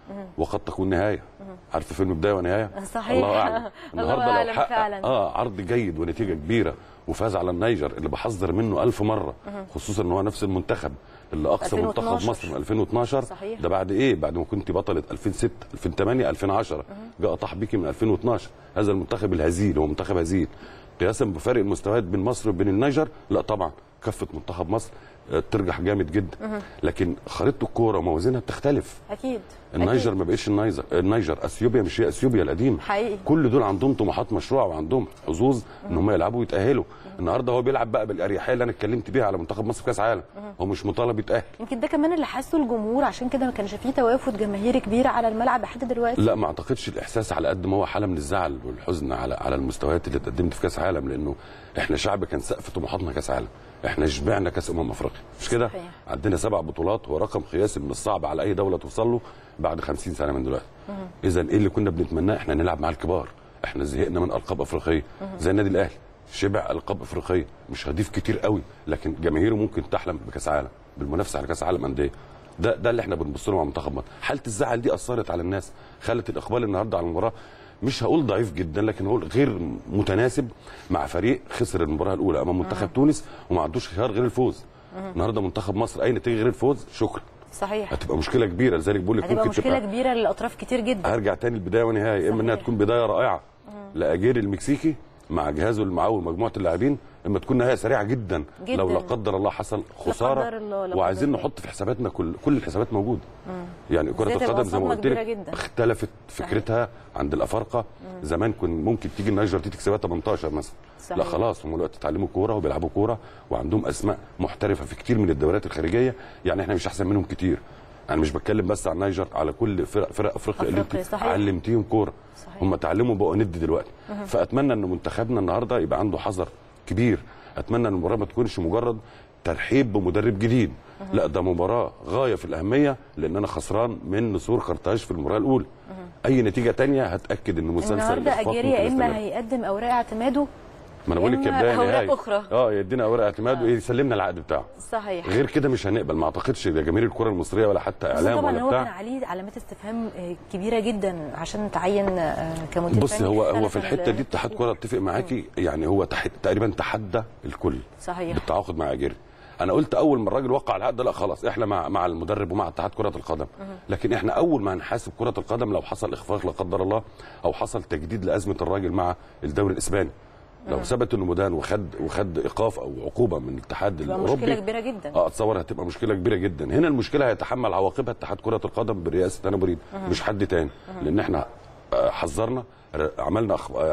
Speaker 3: وقد تكون نهايه. عارف فيلم بدايه ونهايه؟
Speaker 1: صحيح.
Speaker 3: الله اعلم. النهارده لو
Speaker 1: أعلم
Speaker 3: حقق
Speaker 1: فعلا.
Speaker 3: عرض جيد ونتيجه كبيره وفاز على النيجر اللي بحذر منه 1000 مره، خصوصا ان هو نفس المنتخب اللي اقصى منتخب مصر من 2012.
Speaker 1: صحيح.
Speaker 3: ده بعد ايه؟ بعد ما كنت بطله 2006 2008 2010 جاء طاح بيكي من 2012. هذا المنتخب الهزيل هو منتخب هزيل قياسا بفرق المستويات بين مصر وبين النيجر. لا طبعا كفه منتخب مصر ترجح جامد جدا، لكن خريطه الكوره وموازينها بتختلف.
Speaker 1: اكيد.
Speaker 3: النيجر ما بقتش النيجر اثيوبيا مش هي اثيوبيا القديمه.
Speaker 1: حقيقي.
Speaker 3: كل دول عندهم طموحات مشروعه وعندهم حظوظ ان هم يلعبوا ويتاهلوا. النهارده هو بيلعب بقى بالاريحيه اللي انا اتكلمت بيها على منتخب مصر في كاس عالم. هو مش مطالب يتاهل.
Speaker 1: يمكن ده كمان اللي حسه الجمهور، عشان كده ما كانش فيه توافد جماهيري كبير على الملعب لحد دلوقتي.
Speaker 3: لا ما اعتقدش الاحساس على قد ما هو حاله من الزعل والحزن على المستويات اللي اتقدمت في كاس عالم، لانه احنا شعب كان سقف طموحاتنا كاس عالم. احنا شبعنا كاس افريقيا مش كده؟ عندنا 7 بطولات، هو رقم قياسي من الصعب على اي دوله توصل له بعد 50 سنه من دلوقتي. اذا ايه اللي كنا بنتمناه؟ احنا نلعب مع الكبار. احنا زهقنا من القاب افريقيه زي النادي الاهلي، شبع القاب افريقيه، مش هضيف كتير قوي، لكن جماهيره ممكن تحلم بكاس عالم، بالمنافسه على كاس عالم انديه. ده اللي احنا بنبص له مع منتخب مصر. حاله الزعل دي اثرت على الناس، خلت الاقبال النهارده على المباراه مش هقول ضعيف جدا، لكن هقول غير متناسب مع فريق خسر المباراه الاولى امام منتخب تونس وما عندوش خيار غير الفوز. النهارده منتخب مصر اي نتيجه غير الفوز شكرا.
Speaker 1: صحيح.
Speaker 3: هتبقى مشكله كبيره، لذلك بقول لك ممكن
Speaker 1: هتبقى مشكله كبيره للاطراف كتير جدا.
Speaker 3: هرجع تاني البدايه ونهايه، اما انها تكون بدايه رائعه لاجيري المكسيكي مع جهازه اللي معاه ومجموعه اللاعبين، اما تكون نهايه سريعه جدا لو لا قدر الله حصل خساره. وعايزين نحط في حساباتنا كل الحسابات موجوده. يعني كره القدم زي ما قلت لك اختلفت فكرتها عند الافارقه. زمان كان ممكن تيجي النيجر دي تكسبها 18 مثلا. لا خلاص هم دلوقتي اتعلموا كوره وبيلعبوا كوره وعندهم اسماء محترفه في كتير من الدوريات الخارجيه. يعني احنا مش احسن منهم كتير. انا مش بتكلم بس عن النيجر، على كل فرق افريقيا اللي انت علمتيهم كوره. هم اتعلموا بقوا ند دلوقتي. فاتمنى ان منتخبنا النهارده يبقى عنده حذر كبير. اتمنى ان المباراه ما تكونش مجرد ترحيب بمدرب جديد، لا ده مباراه غايه في الاهميه، لان انا خسران من نسور قرطاج في المباراه الاولى. اي نتيجه ثانيه هتاكد ان مسلسل
Speaker 1: النهارده اجيري يا اما هيقدم اوراق اعتماده،
Speaker 3: ما انا بقول لك بدايه نهايه
Speaker 1: اخرى.
Speaker 3: يدينا اوراق اعتماد ويسلمنا العقد بتاعه.
Speaker 1: صحيح.
Speaker 3: غير كده مش هنقبل. ما اعتقدش ده جماهير الكره المصريه ولا حتى اعلام ولا بتاع.
Speaker 1: هو كان عليه علامات استفهام كبيره جدا عشان تعين كمدير.
Speaker 3: بص هو في الحته دي اتحاد كره اتفق معاكي، يعني هو تقريبا تحدى الكل.
Speaker 1: صحيح.
Speaker 3: بالتعاقد مع اجيري. انا قلت اول ما الراجل وقع العقد لا خلاص احنا مع المدرب ومع اتحاد كره القدم. لكن احنا اول ما هنحاسب كره القدم لو حصل اخفاق لا قدر الله او حصل تجديد لازمه الراجل مع الدوري الاسباني. لو ثبت انه مدان وخد ايقاف او عقوبه من الاتحاد الاوروبي،
Speaker 1: مشكله كبيره جدا.
Speaker 3: اتصور هتبقى مشكله كبيره جدا. هنا المشكله هيتحمل عواقبها اتحاد كره القدم برئاسه انا بريد، مش حد تاني. لان احنا حذرنا، عملنا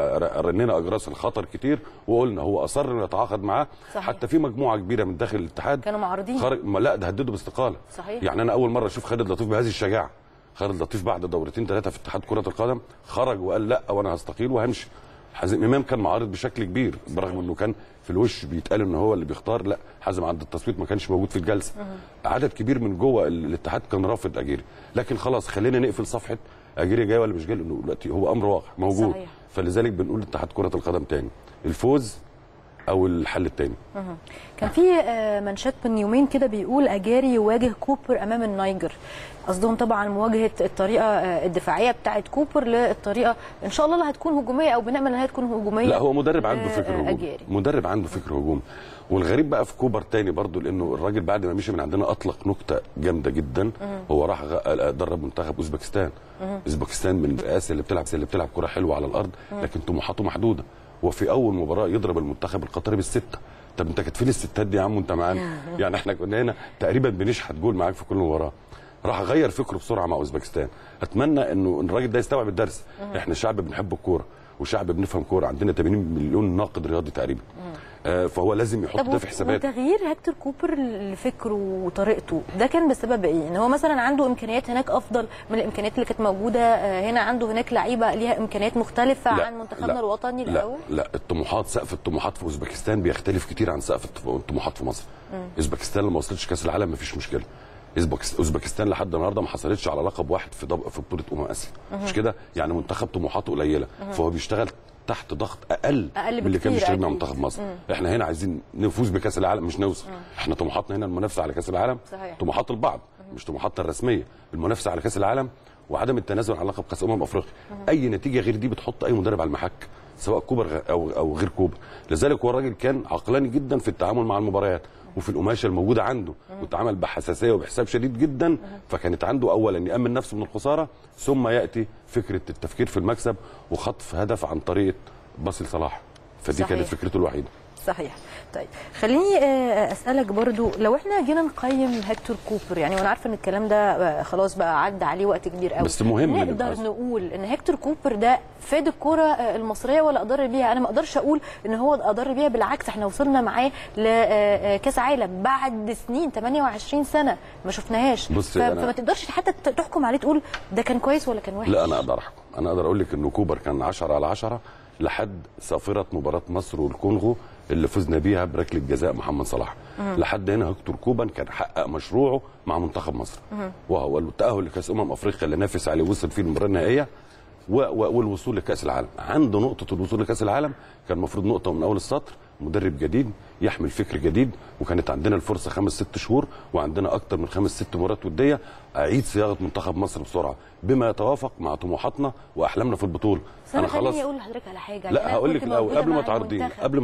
Speaker 3: رنينا اجراس الخطر كتير وقلنا هو اصر انه يتعاقد معاه. صحيح. حتى في مجموعه كبيره من داخل الاتحاد
Speaker 1: كانوا معارضين.
Speaker 3: لا ده هددوا باستقاله.
Speaker 1: صحيح.
Speaker 3: يعني انا اول مره اشوف خالد لطيف بهذه الشجاعه. خالد لطيف بعد دورتين 3 في اتحاد كره القدم خرج وقال لا وانا هستقيل وهمشي. حازم امام كان معارض بشكل كبير برغم انه كان في الوش بيتقال ان هو اللي بيختار. لا حازم عند التصويت ما كانش موجود في الجلسه. عدد كبير من جوه الاتحاد كان رافض اجيري. لكن خلاص خلينا نقفل صفحه اجيري جاي ولا مش جاي، لانه دلوقتي هو امر واقع موجود.
Speaker 1: صحيح.
Speaker 3: فلذلك بنقول لاتحاد كره القدم تاني الفوز او الحل الثاني.
Speaker 1: كان في منشات من يومين كده بيقول اجاري يواجه كوبر امام النيجر. قصدهم طبعا مواجهه الطريقه الدفاعيه بتاعه كوبر للطريقه ان شاء الله اللي هتكون هجوميه او بنامل انها تكون هجوميه.
Speaker 3: لا هو مدرب عنده فكر هجومي. مدرب عنده فكر هجومي. والغريب بقى في كوبر تاني برضو، لانه الراجل بعد ما مشي من عندنا اطلق نكته جامده جدا. هو راح درب منتخب اوزبكستان. اوزبكستان من الرئاسه اللي بتلعب كره حلوه على الارض، لكن طموحاته محدوده. وفي اول مباراه يضرب المنتخب القطري بالسته. طب انت كانت فين الستات دي يا عم وانت معانا؟ يعني احنا كنا هنا تقريبا بنشحت جول معاك في كل مباراه. راح غير فكره بسرعه مع اوزبكستان. اتمنى انه الراجل ده يستوعب الدرس. احنا شعب بنحب الكوره وشعب بنفهم كوره، عندنا 80 مليون ناقد رياضي تقريبا. فهو لازم يحط ده في حساباته.
Speaker 1: وتغيير هكتور كوبر لفكره وطريقته ده كان بسبب ايه؟ ان هو مثلا عنده امكانيات هناك افضل من الامكانيات اللي كانت موجوده هنا، عنده هناك لعيبه ليها امكانيات مختلفه عن منتخبنا الوطني الاول.
Speaker 3: لا الطموحات، سقف الطموحات في اوزبكستان بيختلف كتير عن سقف الطموحات في مصر. اوزبكستان لما وصلتش كاس العالم مفيش مشكله. اوزبكستان لحد النهارده ما حصلتش على لقب واحد في بطوله اسيا. مش كده؟ يعني منتخب طموحاته قليله، فهو بيشتغل تحت ضغط اقل من اللي كان بيشتغل مع منتخب مصر. احنا هنا عايزين نفوز بكاس العالم مش نوصل. احنا طموحاتنا هنا المنافسه على كاس العالم.
Speaker 1: صحيح.
Speaker 3: طموحات البعض مش طموحاتنا الرسميه. المنافسه على كاس العالم وعدم التنازل عن لقب كاس افريقيا. اي نتيجه غير دي بتحط اي مدرب على المحك، سواء كوبر او غير كوبر. لذلك هو الراجل كان عقلاني جدا في التعامل مع المباريات وفي القماشه الموجوده عنده، واتعامل بحساسيه وبحساب شديد جدا. فكانت عنده اولا يامن نفسه من الخساره، ثم ياتي فكره التفكير في المكسب وخطف هدف عن طريقه باص صلاح. فدي صحيح. كانت فكرته الوحيده.
Speaker 1: صحيح. طيب خليني اسالك برضو، لو احنا جينا نقيم هيكتور كوبر، يعني وانا عارفه ان الكلام ده خلاص بقى عدى عليه وقت كبير قوي،
Speaker 3: بس مهم
Speaker 1: نقدر نقول ان هيكتور كوبر ده فاد الكره المصريه ولا اضر بيها؟ انا ما اقدرش اقول ان هو اضر بيها، بالعكس احنا وصلنا معاه لكاس عالم بعد سنين، 28 سنه ما شفناهاش. فما تقدرش حتى تحكم عليه تقول ده كان كويس ولا كان وحش.
Speaker 3: لا انا اقدر احكم، انا اقدر اقول لك انه كوبر كان 10/10 لحد صافره مباراه مصر والكونغو اللي فزنا بيها بركله جزاء محمد صلاح. لحد هنا هيكتور كوبر كان حقق مشروعه مع منتخب مصر، وهو التاهل لكاس افريقيا اللي نافس عليه وصل فيه المباراه النهائيه، والوصول لكاس العالم. عنده نقطه الوصول لكاس العالم كان المفروض نقطه من اول السطر، مدرب جديد يحمل فكر جديد، وكانت عندنا الفرصه 5-6 شهور وعندنا اكتر من 5-6 مباريات وديه اعيد صياغه منتخب مصر بسرعه بما يتوافق مع طموحاتنا واحلامنا في البطوله.
Speaker 1: انا خليني اقول لحضرتك على حاجه.
Speaker 3: لا هقول لك الاول قبل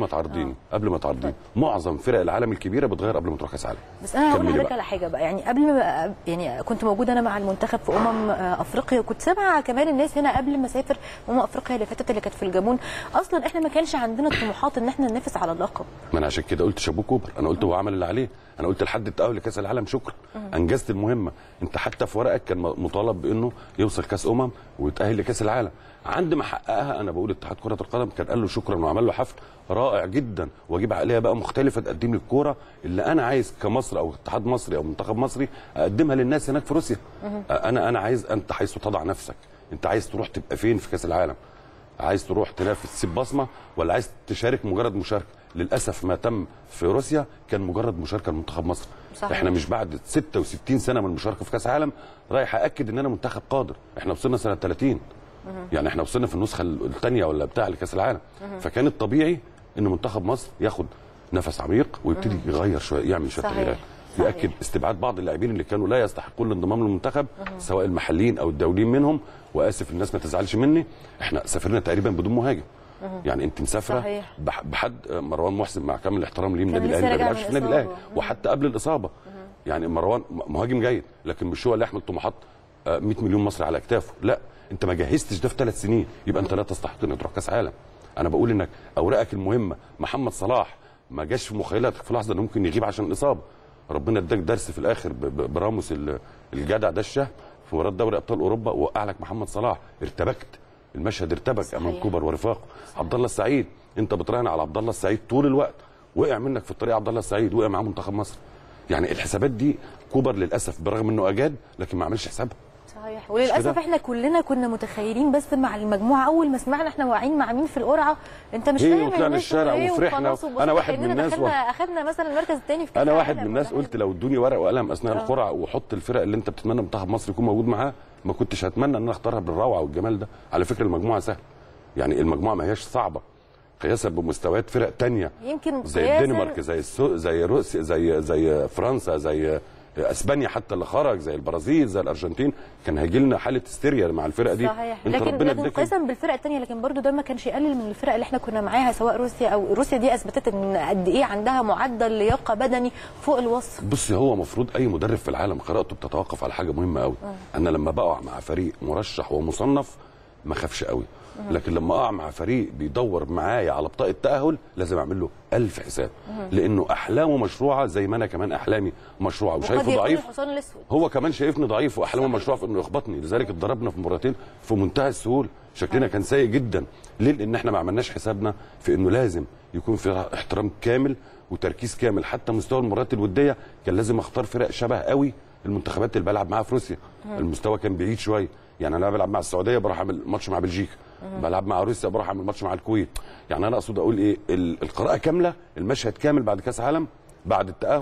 Speaker 3: ما تعرضيني معظم فرق العالم الكبيره بتغير قبل ما تروح كاس العالم.
Speaker 1: بس انا هقول لحضرتك على حاجه بقى، يعني قبل ما يعني كنت موجوده انا مع المنتخب في افريقيا، وكنت سامعه كمان الناس هنا قبل ما اسافر افريقيا اللي فاتت اللي كانت في الجابون، اصلا احنا ما كانش عندنا طموحات ان احنا ننافس على اللقب.
Speaker 3: ما انا عشان كده قلت شابوه كوبر، انا قلت هو عمل اللي عليه، انا قلت لحد التاهل لكاس العالم شكرا، انجزت المهمه. انت حتى في ورقك كان مطالب بانه يوصل كاس ويتاهل لكاس العالم. عند ما حققها انا بقول اتحاد كره القدم كان قال له شكرا وعمل له حفل رائع جدا، واجيب عقليه بقى مختلفه تقدم لي الكوره اللي انا عايز كمصر او اتحاد مصري او منتخب مصري اقدمها للناس هناك في روسيا. انا عايز، انت حيث تضع نفسك، انت عايز تروح تبقى فين في كاس العالم؟ عايز تروح تنافس تسيب بصمه، ولا عايز تشارك مجرد مشاركه؟ للاسف ما تم في روسيا كان مجرد مشاركه لمنتخب مصر. صحيح. احنا مش بعد 66 سنه من المشاركه في كاس عالم رايح ااكد ان انا منتخب قادر، احنا وصلنا سنه 30 يعني احنا وصلنا في النسخه الثانيه ولا بتاع لكاس العالم. فكان الطبيعي ان منتخب مصر ياخد نفس عميق ويبتدي يغير شويه، يعمل شويه تغييرات، يؤكد استبعاد بعض اللاعبين اللي كانوا لا يستحقون الانضمام للمنتخب سواء المحليين او الدوليين منهم. واسف الناس ما تزعلش مني، احنا سافرنا تقريبا بدون مهاجم. يعني انت مسافره بحد مروان محسن مع كامل الاحترام ليه من النادي الاهلي، ما بيلعبش في النادي الاهلي وحتى قبل الاصابه. يعني مروان مهاجم جيد لكن مش هو اللي يحمل طموحات 100 مليون مصري على اكتافه. لا، انت ما جهزتش ده في 3 سنين، يبقى انت لا تستحق انك تروح كاس عالم. انا بقول انك اوراقك المهمه، محمد صلاح ما جاش في مخيلتك في لحظه انه ممكن يغيب عشان الاصابه، ربنا اداك درس في الاخر براموس الجدع ده الشهم في مباراه دوري ابطال اوروبا، وقع لك محمد صلاح، ارتبكت، المشهد ارتبك امام كوبر ورفاقه. عبد الله السعيد، انت بتراهن على عبد الله السعيد طول الوقت، وقع منك في الطريق عبد الله السعيد، وقع معاه منتخب مصر. يعني الحسابات دي كوبر للاسف برغم انه اجاد لكن ما عملش حسابها.
Speaker 1: صحيح. وللاسف احنا كلنا كنا متخيلين بس مع المجموعه، اول ما سمعنا احنا واقعين مع مين في القرعه، انت مش فاهم
Speaker 3: وطلعنا الشارع وفرحنا. انا واحد من الناس
Speaker 1: اخذنا مثلا المركز الثاني في كاس
Speaker 3: انا واحد من الناس قلت لو ادوني ورق وقلم اثناء القرعه وحط الفرق اللي انت بتتمنى منتخب مصر يكون موجود معاها، ما كنتش هتمنى ان انا اختارها بالروعه والجمال ده. على فكره المجموعه سهله، يعني المجموعه ما هياش صعبه قياسا بمستويات فرق ثانيه
Speaker 1: يمكن
Speaker 3: زي الدنمارك، زي روسيا، زي فرنسا، زي اسبانيا حتى اللي خرج، زي البرازيل، زي الارجنتين. كان هيجي لنا حاله هستيريا مع الفرقه دي.
Speaker 1: صحيح. لكن قياسا بالفرق الثانيه، لكن برضو ده ما كانش يقلل من الفرق اللي احنا كنا معاها، سواء روسيا او روسيا دي اثبتت ان قد ايه عندها معدل لياقه بدني فوق الوصف.
Speaker 3: بصي، هو المفروض اي مدرب في العالم قراءته بتتوقف على حاجه مهمه قوي. انا لما بقع مع فريق مرشح ومصنف ما اخافش قوي، لكن لما اقع مع فريق بيدور معايا على بطاقه تاهل لازم اعمل له 1000 حساب، لانه احلامه مشروعه زي ما انا كمان احلامي مشروعه وشايفه ضعيف. هو كمان شايفني ضعيف واحلامه مشروعه في انه يخبطني، لذلك اتضربنا في مباراتين في منتهى السهوله، شكلنا كان سيء جدا. ليه؟ لان احنا ما عملناش حسابنا في انه لازم يكون في احترام كامل وتركيز كامل. حتى مستوى المباريات الوديه كان لازم اختار فرق شبه قوي المنتخبات اللي بلعب معاها في روسيا. المستوى كان بعيد شويه، يعني انا بلعب مع السعوديه بروح اعمل ماتش مع بلجيكا، بلعب مع روسيا بروح اعمل ماتش مع الكويت. يعني انا اقصد اقول ايه، القراءه كامله، المشهد كامل بعد كاس عالم، بعد التاهل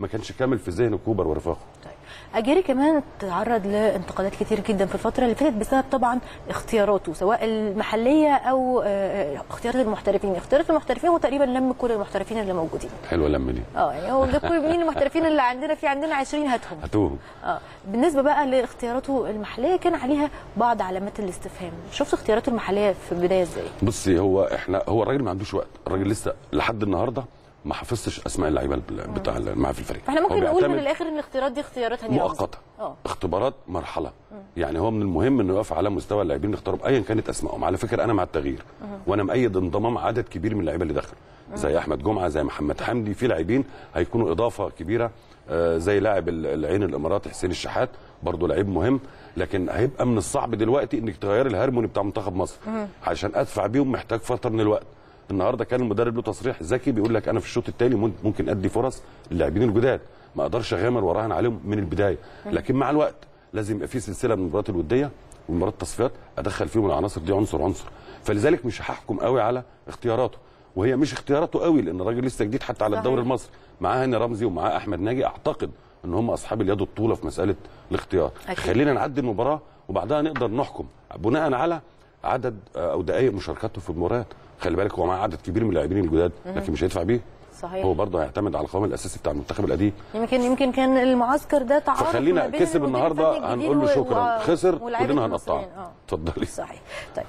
Speaker 3: ما كانش كامل في ذهن كوبر ورفاقه.
Speaker 1: طيب اجيري كمان تعرض لانتقادات كتير جدا في الفتره اللي فاتت بسبب طبعا اختياراته سواء المحليه او اختيارات المحترفين. اختيارات المحترفين هو تقريبا لم كل المحترفين اللي موجودين.
Speaker 3: حلوه لم دي.
Speaker 1: يعني هو كل مين المحترفين اللي عندنا 20 هاتهم. بالنسبه بقى لاختياراته المحليه كان عليها بعض علامات الاستفهام. شفت اختياراته المحليه في البدايه ازاي؟
Speaker 3: بصي هو الراجل ما عندوش وقت، الراجل لسه لحد النهارده ما حفظتش اسماء اللعيبه بتاع معاه في الفريق.
Speaker 1: فاحنا ممكن نقول من الاخر ان الاختيارات دي اختيارات
Speaker 3: مؤقته، اختبارات مرحله. يعني هو من المهم انه يقف على مستوى اللاعبين اللي اختاروا ايا كانت اسمائهم. على فكره انا مع التغيير وانا مؤيد انضمام عدد كبير من اللعيبه اللي دخلوا زي احمد جمعه زي محمد حمدي. في لاعبين هيكونوا اضافه كبيره زي لاعب العين الامارات حسين الشحات برضه لعيب مهم. لكن هيبقى من الصعب دلوقتي انك تغيري الهرموني بتاع منتخب مصر عشان ادفع بيهم محتاج فتره من الوقت. النهارده كان المدرب له تصريح ذكي بيقول لك انا في الشوط الثاني ممكن ادي فرص للاعبين الجداد، ما اقدرش اغامر وراهن عليهم من البدايه، لكن مع الوقت لازم يبقى في سلسله من المباريات الوديه ومباريات التصفيات ادخل فيهم العناصر دي عنصر عنصر. فلذلك مش هحكم قوي على اختياراته، وهي مش اختياراته قوي لان الراجل لسه جديد حتى على الدوري المصري. معاه هاني رمزي ومعاه احمد ناجي، اعتقد ان هم اصحاب اليد الطوله في مساله الاختيار. خلينا نعدي المباراه وبعدها نقدر نحكم بناء على عدد او دقائق مشاركته في المباريات. خلي بالك هو معاه عدد كبير من اللاعبين الجداد لكن مش هيدفع بيه.
Speaker 1: صحيح.
Speaker 3: هو برضه هيعتمد على القوام الاساسي بتاع المنتخب القديم.
Speaker 1: يمكن كان المعسكر ده تعارف
Speaker 3: فخلينا كسب النهارده هنقول له شكرا، خسر كلنا هنقطعه. اتفضلي.
Speaker 1: صحيح. طيب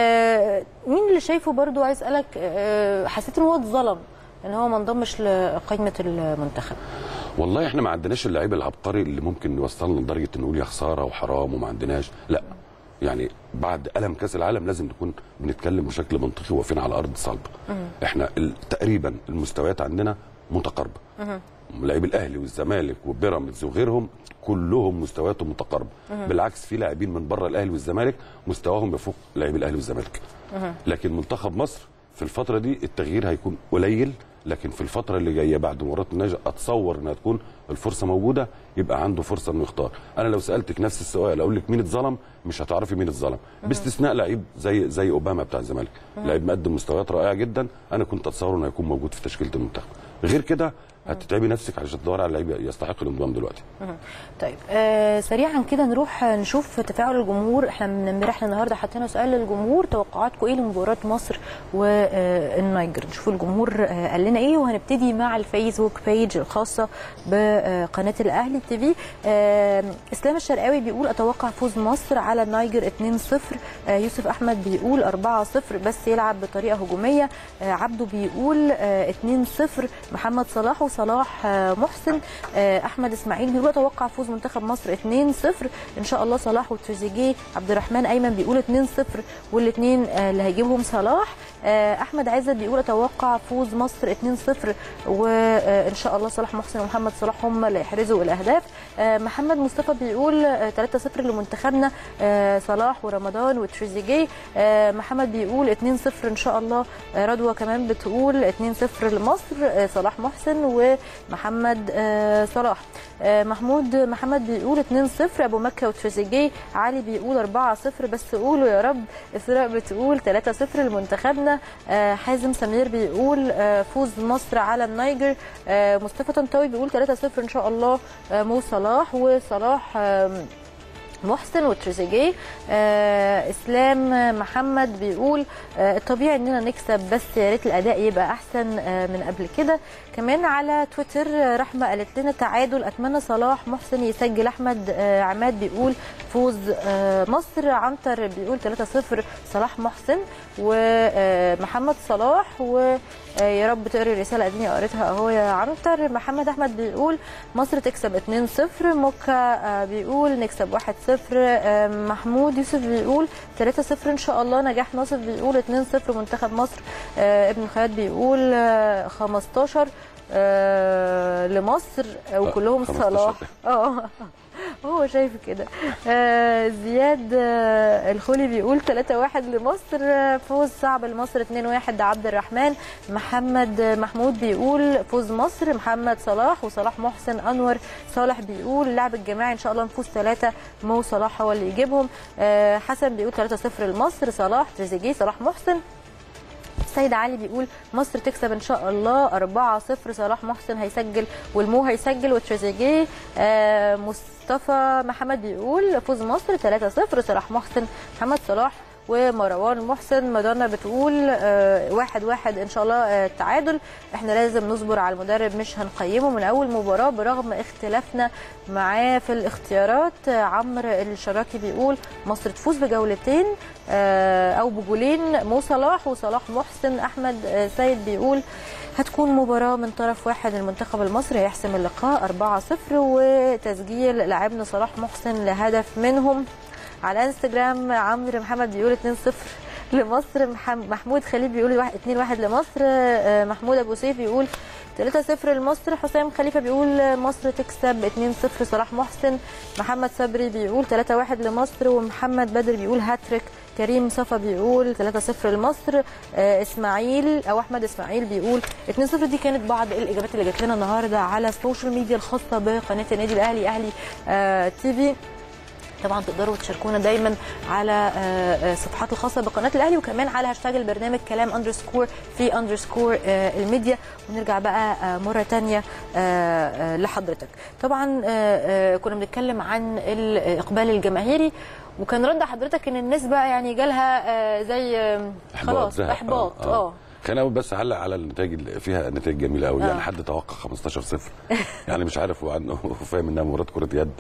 Speaker 1: مين اللي شايفه برضه عايز اسالك حسيت ان هو اتظلم ان هو ما انضمش لقائمه المنتخب؟
Speaker 3: والله احنا ما عندناش اللعيب العبقري اللي ممكن يوصلنا لدرجه نقول يا خساره وحرام وما عندناش، لا. يعني بعد ألم كاس العالم لازم نكون بنتكلم بشكل منطقي واقفين على ارض صلبه. احنا تقريبا المستويات عندنا متقاربه. لاعبي الاهلي والزمالك وبيراميدز وغيرهم كلهم مستوياتهم متقاربه. بالعكس في لاعبين من بره الاهلي والزمالك مستواهم يفوق لاعبي الاهلي والزمالك. لكن منتخب مصر في الفتره دي التغيير هيكون قليل، لكن في الفتره اللي جايه بعد مباراه النيجر اتصور انها تكون الفرصه موجوده، يبقى عنده فرصه انه يختار. انا لو سالتك نفس السؤال اقول لك مين اتظلم مش هتعرفي مين اتظلم، باستثناء لعيب زي اوباما بتاع الزمالك. لعيب مقدم مستويات رائعه جدا، انا كنت اتصور انه هيكون موجود في تشكيله المنتخب. غير كده هتتعبي نفسك عشان تدوري على لعيب يستحق الانضمام دلوقتي.
Speaker 1: طيب سريعا كده نروح نشوف تفاعل الجمهور. احنا من امبارح للنهارده حطينا سؤال للجمهور، توقعاتكم ايه لمباراه مصر والنيجر؟ نشوف الجمهور قال لنا ايه، وهنبتدي مع الفيسبوك بيج الخاصه بقناه الاهلي تي في. اسلام الشرقاوي بيقول اتوقع فوز مصر على النيجر 2-0. يوسف احمد بيقول 4-0 بس يلعب بطريقه هجوميه. عبده بيقول 2-0 محمد صلاح وصلاح محسن. احمد اسماعيل بيقول اتوقع فوز منتخب مصر 2-0 ان شاء الله صلاح وتريزيجيه. عبد الرحمن ايمن بيقول 2-0 والاثنين اللي هيجيبهم صلاح. احمد عزت بيقول اتوقع فوز مصر 2-0 وان شاء الله صلاح محسن ومحمد صلاح هم اللي يحرزوا الاهداف. محمد مصطفى بيقول 3-0 لمنتخبنا صلاح ورمضان وتريزيجيه. محمد بيقول 2-0 ان شاء الله. رضوى كمان بتقول 2-0 لمصر صلاح محسن ومحمد صلاح. محمد بيقول 2-0 ابو مكه وتريزيجيه. علي بيقول 4-0 بس قولوا يا رب. اسراء بتقول 3-0 لمنتخبنا. حازم سمير بيقول فوز مصر على النيجر. مصطفى طنطاوي بيقول 3-0 ان شاء الله مو صلاح وصلاح محسن وتريزيجيه. اسلام محمد بيقول الطبيعي اننا نكسب بس يا ريت الاداء يبقى احسن من قبل كده. كمان على تويتر رحمه قالت لنا تعادل اتمنى صلاح محسن يسجل. احمد عماد بيقول فوز مصر. عنتر بيقول 3-0 صلاح محسن ومحمد صلاح ويا رب تقري الرساله اديني قريتها اهو يا عنتر. محمد احمد بيقول مصر تكسب 2-0. موكا بيقول نكسب 1-0. محمود يوسف بيقول 3-0 ان شاء الله. نجاح ناصف بيقول 2-0 منتخب مصر. ابن خالد بيقول 15 لمصر وكلهم صلاح. هو شايف كده. زياد الخولي بيقول 3-1 لمصر. فوز صعب لمصر 2-1 ده عبد الرحمن. محمود بيقول فوز مصر محمد صلاح وصلاح محسن. انور صالح بيقول اللعب الجماعي ان شاء الله نفوز 3 مو صلاح هو اللي يجيبهم. حسن بيقول 3-0 لمصر صلاح تريزيجيه صلاح محسن. سيد علي بيقول مصر تكسب ان شاء الله 4-0، صلاح محسن هيسجل والمو هيسجل وتريزيجيه. مصطفى محمد بيقول فوز مصر 3-0، صلاح محسن، محمد صلاح ومروان محسن. مدانا بتقول 1-1 ان شاء الله التعادل. احنا لازم نصبر على المدرب، مش هنقيمه من اول مباراه برغم اختلافنا معاه في الاختيارات. عمرو الشراكي بيقول مصر تفوز بجولتين او بجولين، مو صلاح وصلاح محسن. احمد سيد بيقول هتكون مباراه من طرف واحد، المنتخب المصري هيحسم اللقاء 4-0 وتسجيل لاعبنا صلاح محسن لهدف منهم. على انستجرام عمرو محمد بيقول 2-0 لمصر. محمود خليل بيقول 2-1 لمصر. محمود ابو سيف بيقول 3-0 لمصر. حسام خليفه بيقول مصر تكسب 2-0، صلاح محسن. محمد صبري بيقول 3-1 لمصر. ومحمد بدر بيقول هاتريك. كريم صفا بيقول 3-0 لمصر. اسماعيل او احمد اسماعيل بيقول 2-0. دي كانت بعض الاجابات اللي جات لنا النهارده على السوشيال ميديا الخاصه بقناه النادي الاهلي اهلي تي في. طبعا تقدروا تشاركونا دايما على الصفحات الخاصه بقناه الاهلي، وكمان على هاشتاج البرنامج كلام اندرسكور في اندرسكور الميديا. ونرجع بقى مره ثانيه لحضرتك. طبعا كنا بنتكلم عن الاقبال الجماهيري، وكان رد حضرتك ان الناس بقى يعني جالها زي خلاص احباط.
Speaker 3: خلينا اقول بس علق على النتائج اللي فيها نتائج جميله قوي. يعني حد توقع 15-0 يعني مش عارف هو فاهم انها مباراه كره يد،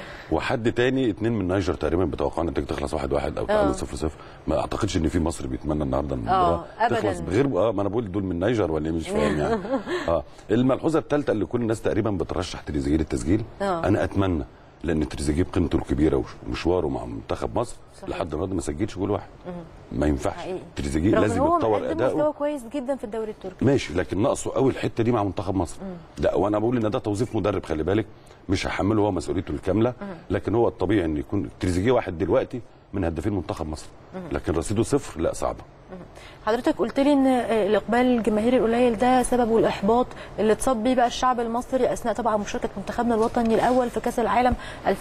Speaker 3: وحد تاني 2 من نيجر تقريبا بتوقع النتيجه تخلص 1-1 او تعادل 0-0. ما اعتقدش ان في مصري بيتمنى النهارده المباراه تخلص بغير ما انا بقول دول من نيجر ولا مش فاهم يعني. الملحوظه الثالثه اللي كل الناس تقريبا بترشح تريزيجيه للتسجيل. انا اتمنى، لان تريزيجيه بقيمته الكبيره ومشواره مع منتخب مصر لحد النهارده ما سجلش جول واحد. ما ينفعش. تريزيجيه لازم يتطور اداؤه.
Speaker 1: هو كويس جدا في الدوري التركي
Speaker 3: ماشي، لكن ناقصه قوي الحته دي مع منتخب مصر. لا، وانا بقول ان ده توظيف مدرب، خلي بالك مش هحمله هو مسؤوليته الكامله. لكن هو الطبيعي ان يكون تريزيجيه واحد دلوقتي من هدافين منتخب مصر، لكن رصيده 0 لا صعبه.
Speaker 1: حضرتك قلت لي ان الاقبال الجماهيري القليل ده سببه الاحباط اللي اتصاب بيه بقى الشعب المصري اثناء طبعا مشاركه منتخبنا الوطني الاول في كاس العالم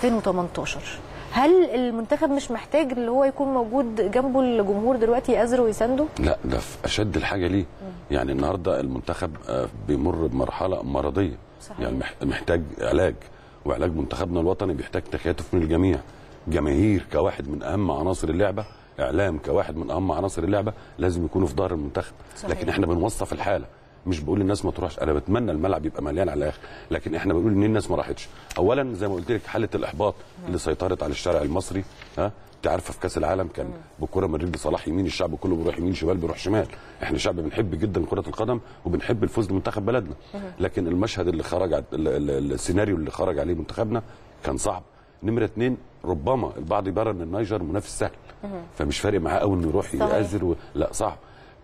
Speaker 1: 2018. هل المنتخب مش محتاج اللي هو يكون موجود جنبه الجمهور دلوقتي يأزره ويسانده؟
Speaker 3: لا، ده في اشد الحاجه ليه. يعني النهارده المنتخب بيمر بمرحله مرضيه. صحيح. يعني محتاج علاج، وعلاج منتخبنا الوطني بيحتاج تكاتف من الجميع. جماهير كواحد من اهم عناصر اللعبه، اعلام كواحد من اهم عناصر اللعبه، لازم يكونوا في ظهر المنتخب. صحيح. لكن احنا بنوصف الحاله، مش بقول الناس ما تروحش. انا بتمنى الملعب يبقى مليان على الاخر، لكن احنا بنقول ان الناس ما راحتش. اولا زي ما قلت لك حاله الاحباط اللي سيطرت على الشارع المصري. انت عارفه في كاس العالم كان بالكره من رجل صلاح يمين، الشعب كله بيروح يمين، شمال بيروح شمال. احنا شعب بنحب جدا كره القدم وبنحب الفوز لمنتخب بلدنا. لكن المشهد اللي خرج السيناريو اللي خرج عليه منتخبنا كان صعب. نمره 2 ربما البعض يبرر ان النيجر منافس سهل، فمش فارق معاه قوي انه يروح يأزر لا صعب.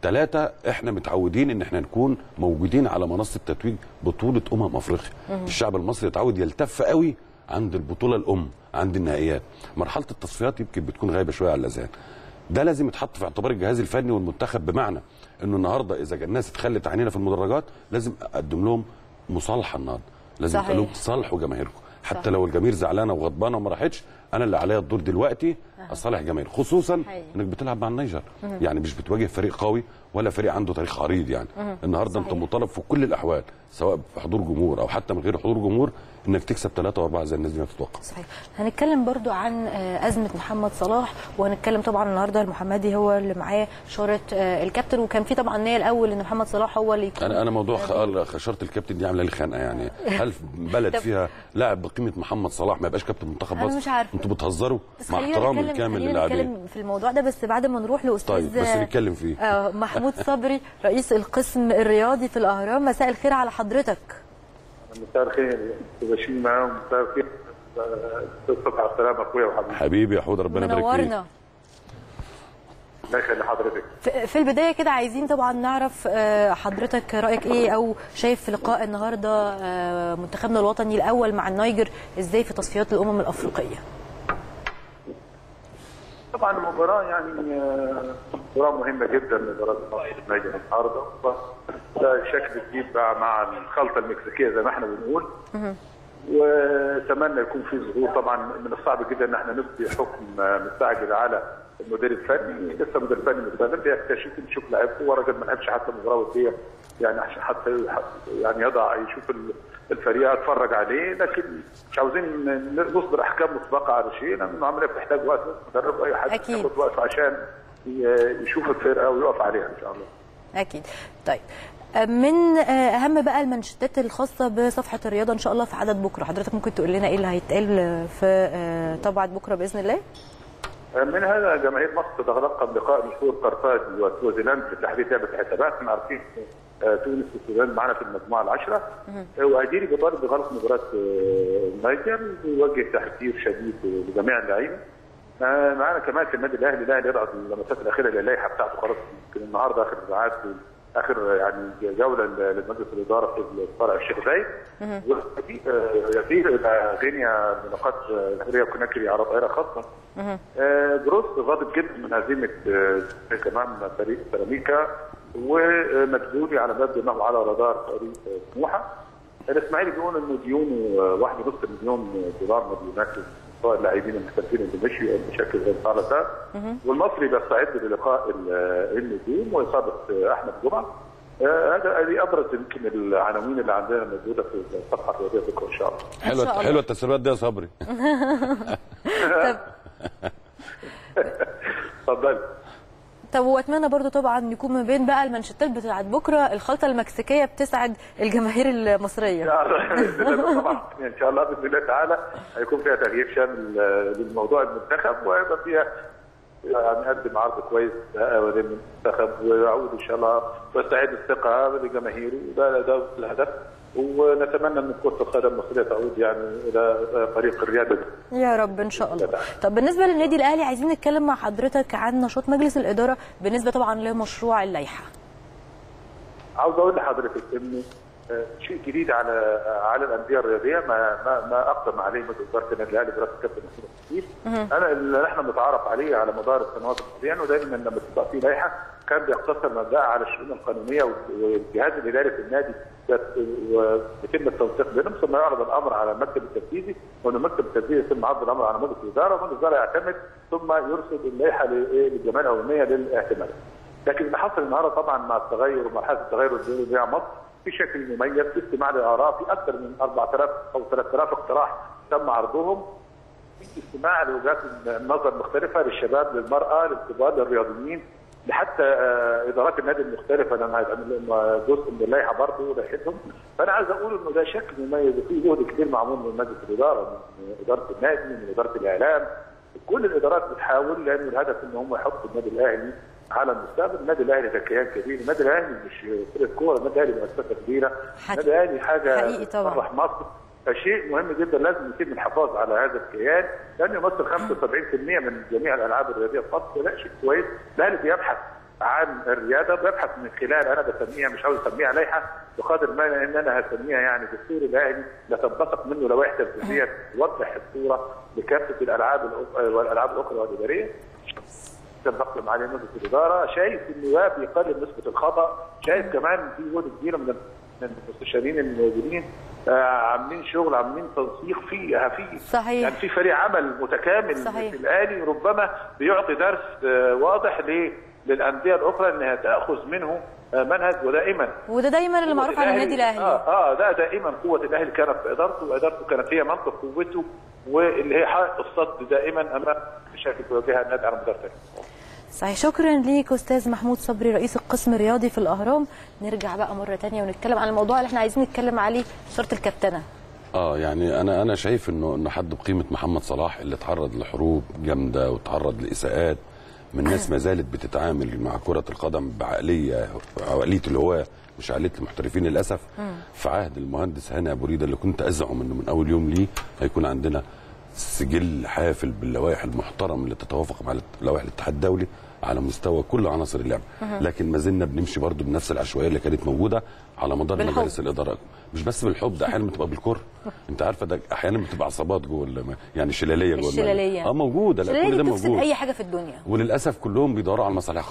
Speaker 3: 3 احنا متعودين ان احنا نكون موجودين على منصه تتويج بطوله افريقيا. الشعب المصري يتعود يلتف قوي عند البطوله الام، عند النهائيات. مرحله التصفيات يمكن بتكون غايبه شويه على الاذهان. ده لازم يتحط في اعتبار الجهاز الفني والمنتخب، بمعنى انه النهارده اذا الناس اتخلت عنينا في المدرجات لازم اقدم لهم مصالحه. النهارده لازم اقول لهم تصالحوا جماهيركم، حتى صحيح. لو الجماهير زعلانه وغضبانه وما راحتش، انا اللي عليا الدور دلوقتي اصالح جماهير، خصوصا انك بتلعب مع النيجر. يعني مش بتواجه فريق قوي ولا فريق عنده تاريخ عريض. يعني النهارده صحيح. انت مطالب في كل الاحوال، سواء بحضور جمهور او حتى من غير حضور جمهور، انك تكسب 3 و4 زي الناس دي ما تتوقع.
Speaker 1: صحيح. هنتكلم برضو عن ازمه محمد صلاح، وهنتكلم طبعا النهارده المحمدي هو اللي معاه شاره الكابتن، وكان في طبعا نيه الاول ان محمد صلاح هو اللي يكون.
Speaker 3: انا موضوع شاره الكابتن دي عامله لي خنقه. يعني هل بلد فيها لاعب بقيمه محمد صلاح ما يبقاش كابتن منتخب مصر؟
Speaker 1: انا مش عارفه،
Speaker 3: انتوا بتهزروا مع احترامي الكامل للاعبين.
Speaker 1: نتكلم في الموضوع ده بس بعد ما نروح لاستاذ
Speaker 3: طيب بس نتكلم فيه
Speaker 1: محمود صبري رئيس القسم الرياضي في الاهرام. مساء الخير على حضرتك.
Speaker 4: مساء الخير، بشير معاهم. مساء الخير، تصبح على السلامه اخويا وحبيبي.
Speaker 3: حبيبي يا حوده، ربنا يبارك فيك.
Speaker 1: منورنا.
Speaker 4: الله يخلي حضرتك.
Speaker 1: في البدايه كده عايزين طبعا نعرف حضرتك رايك ايه، او شايف في لقاء النهارده منتخبنا الوطني الاول مع النيجر ازاي في تصفيات الامم الافريقيه؟
Speaker 4: طبعا المباراه يعني مباراه مهمه جدا، مباراه النيجر النهارده. ده شكل جديد بقى مع الخلطه المكسيكيه زي ما احنا بنقول. واتمنى يكون في ظهور. طبعا من الصعب جدا ان احنا نبدي حكم مستعجل على المدير الفني لسه المدير الفني مستمر بيكتشف نشوف لعيبته، وراجل ما لعبش حتى مباراه وديه يعني عشان حتى يعني يشوف الفريق يتفرج عليه، لكن مش عاوزين نصدر احكام مسبقه على شيء لان العمليه بتحتاج وقت، مدرب اي حد ياخد وقت عشان يشوف الفرقه ويقف عليها ان شاء الله.
Speaker 1: اكيد. طيب من اهم بقى المانشيتات الخاصه بصفحه الرياضه ان شاء الله في عدد بكره، حضرتك ممكن تقول لنا ايه اللي هيتقال في طبعه بكره باذن الله؟
Speaker 4: من هذا جماهير مصر تتلقى لقاء مشهور قرطاج وسوازيلاند لتحديد لعبه الحسابات. احنا عارفين تونس والسودان معنا في المجموعه العشره، واجيري بيطالب بغلق مباراه النيجر ويوجه تحذير شديد لجميع اللعيبه. معنا كمان في النادي الاهلي يضع اللمسات الاخيره للائحه بتاعته خلاص، يمكن النهارده اخر ساعات اخر يعني جوله لمجلس الاداره في فرع الشيخ زايد، ويسير الى غينيا بنقاط الهريه وكوناكري على طائره خاصه. جروس غاضب جدا من هزيمه كمان فريق سيراميكا، ومدبولي على باب انه على رادار فريق سموحه. الاسماعيلي بيقول انه ديونه 1.5 مليون دولار مديونات اللاعبين المحترفين اللي مشوا بشكل غير صالح، والمصري بيستعد للقاء النجوم واصابه احمد جمعه. هذه ابرز يمكن العناوين اللي عندنا موجوده في الصفحه الرياضيه بكره ان شاء الله.
Speaker 3: حلوه التسريبات دي يا صبري.
Speaker 4: اتفضل.
Speaker 1: طب واتمنى برضو طبعا يكون ما بين بقى المانشيتات بتاعت بكره الخلطه المكسيكيه بتسعد الجماهير المصريه.
Speaker 4: طبعا ان شاء الله باذن الله تعالى هيكون فيها تغيير شامل للموضوع المنتخب، وهيبقى فيها يعني قدم عرض كويس للمنتخب ويعود ان شاء الله ويستعيد الثقه لجماهيره، ده الهدف، ونتمنى ان كره القدم المصريه تعود يعني الى طريق الرياده
Speaker 1: يا رب ان شاء الله. طب بالنسبه للنادي الاهلي عايزين نتكلم مع حضرتك عن نشاط مجلس الاداره بالنسبه طبعا لمشروع اللائحه.
Speaker 4: عاوز اقول لحضرتك ان شيء جديد على الانديه الرياضيه ما اقدم عليه مجلس اداره النادي الاهلي برئاسه الكابتن محمود الخطيب. انا اللي احنا متعارف عليه على مدار السنوات الماضيه، ودايما لما تبقى في لائحه كان بيقتصر مبدأها على الشؤون القانونيه والجهاز الاداري في النادي ويتم التنسيق بينهم، ثم يعرض الامر على المكتب التنفيذي، ومن المكتب التنفيذي يتم عرض الامر على مجلس الاداره، ومجلس الاداره يعتمد ثم يرسل اللائحه للجمعيه العموميه للاعتماد. لكن اللي حصل النهارده طبعا مع التغير ومرحله التغير الدولي في مصر في شكل مميز في استماع للاراء في اكثر من 4000 او 3000 اقتراح تم عرضهم، في استماع لوجهات النظر المختلفه للشباب للمراه للكبار للرياضيين لحتى ادارات النادي المختلفه لما هيتعمل لهم جزء من اللائحه برضه لائحتهم. فانا عايز اقول انه ده شكل مميز وفي جهد كبير معمول من مجلس الاداره، من اداره النادي، من اداره الاعلام، كل الادارات بتحاول، لان الهدف ان هم يحطوا النادي الاهلي على المستقبل. النادي الاهلي ده كيان كبير، النادي الاهلي مش فرقه كوره، النادي الاهلي مؤسسه كبيره، النادي الاهلي حاجه تفرح مصر، فشيء مهم جدا لازم يتم الحفاظ على هذا الكيان، لانه يمثل 75% من جميع الالعاب الرياضيه في مصر. لا شيء كويس، الاهلي بيبحث عن الرياضه، بيبحث من خلال، انا بسميها مش عاوز اسميها لائحه بقدر ما ان انا هسميها يعني دستور الاهلي لا تنبثق منه لوائح تنفيذيه توضح الصوره لكافه الالعاب والالعاب الاخرى والاداريه. تنقل عليه مجلس الاداره، شايف النواب يقلل نسبه الخطا، شايف كمان في جهد كبيره من المستشارين الموجودين عاملين شغل، عاملين تنسيق فيها
Speaker 1: صحيح.
Speaker 4: يعني في فريق عمل متكامل
Speaker 1: صحيح.
Speaker 4: في الاهلي ربما بيعطي درس واضح للانديه الاخرى انها تاخذ منه منهج. وده دايما
Speaker 1: اللي معروف عن النادي الاهلي.
Speaker 4: ده دائما قوه الاهلي كانت في ادارته، وادارته كانت هي منطق قوته، واللي هي حائط الصد دائما امام مشاكل تواجهها النادي على مدار تاريخه.
Speaker 1: صحيح. شكرا ليك استاذ محمود صبري رئيس القسم الرياضي في الاهرام. نرجع بقى مره ثانيه ونتكلم عن الموضوع اللي احنا عايزين نتكلم عليه، شرط الكابتنه.
Speaker 3: يعني انا شايف انه حد بقيمه محمد صلاح اللي تعرض لحروب جامده وتعرض لاساءات من ناس ما زالت بتتعامل مع كره القدم بعقليه الهواه مش عقليه المحترفين للاسف. في عهد المهندس هاني ابو ريده اللي كنت ازعم انه من اول يوم ليه هيكون عندنا سجل حافل باللوائح المحترمه اللي تتوافق مع لوائح الاتحاد الدولي على مستوى كل عناصر اللعبه، لكن ما زلنا بنمشي برضو بنفس العشوائيه اللي كانت موجوده على مدار مجالس الاداره. مش بس بالحب، ده احيانا بتبقى بالكره. انت عارفه ده احيانا بتبقى عصابات جوه يعني شلاليه جوه
Speaker 1: الشلاليه
Speaker 3: موجوده. لا كل ده موجود،
Speaker 1: اي حاجه في الدنيا،
Speaker 3: وللاسف كلهم بيدوروا على مصالح خاصه.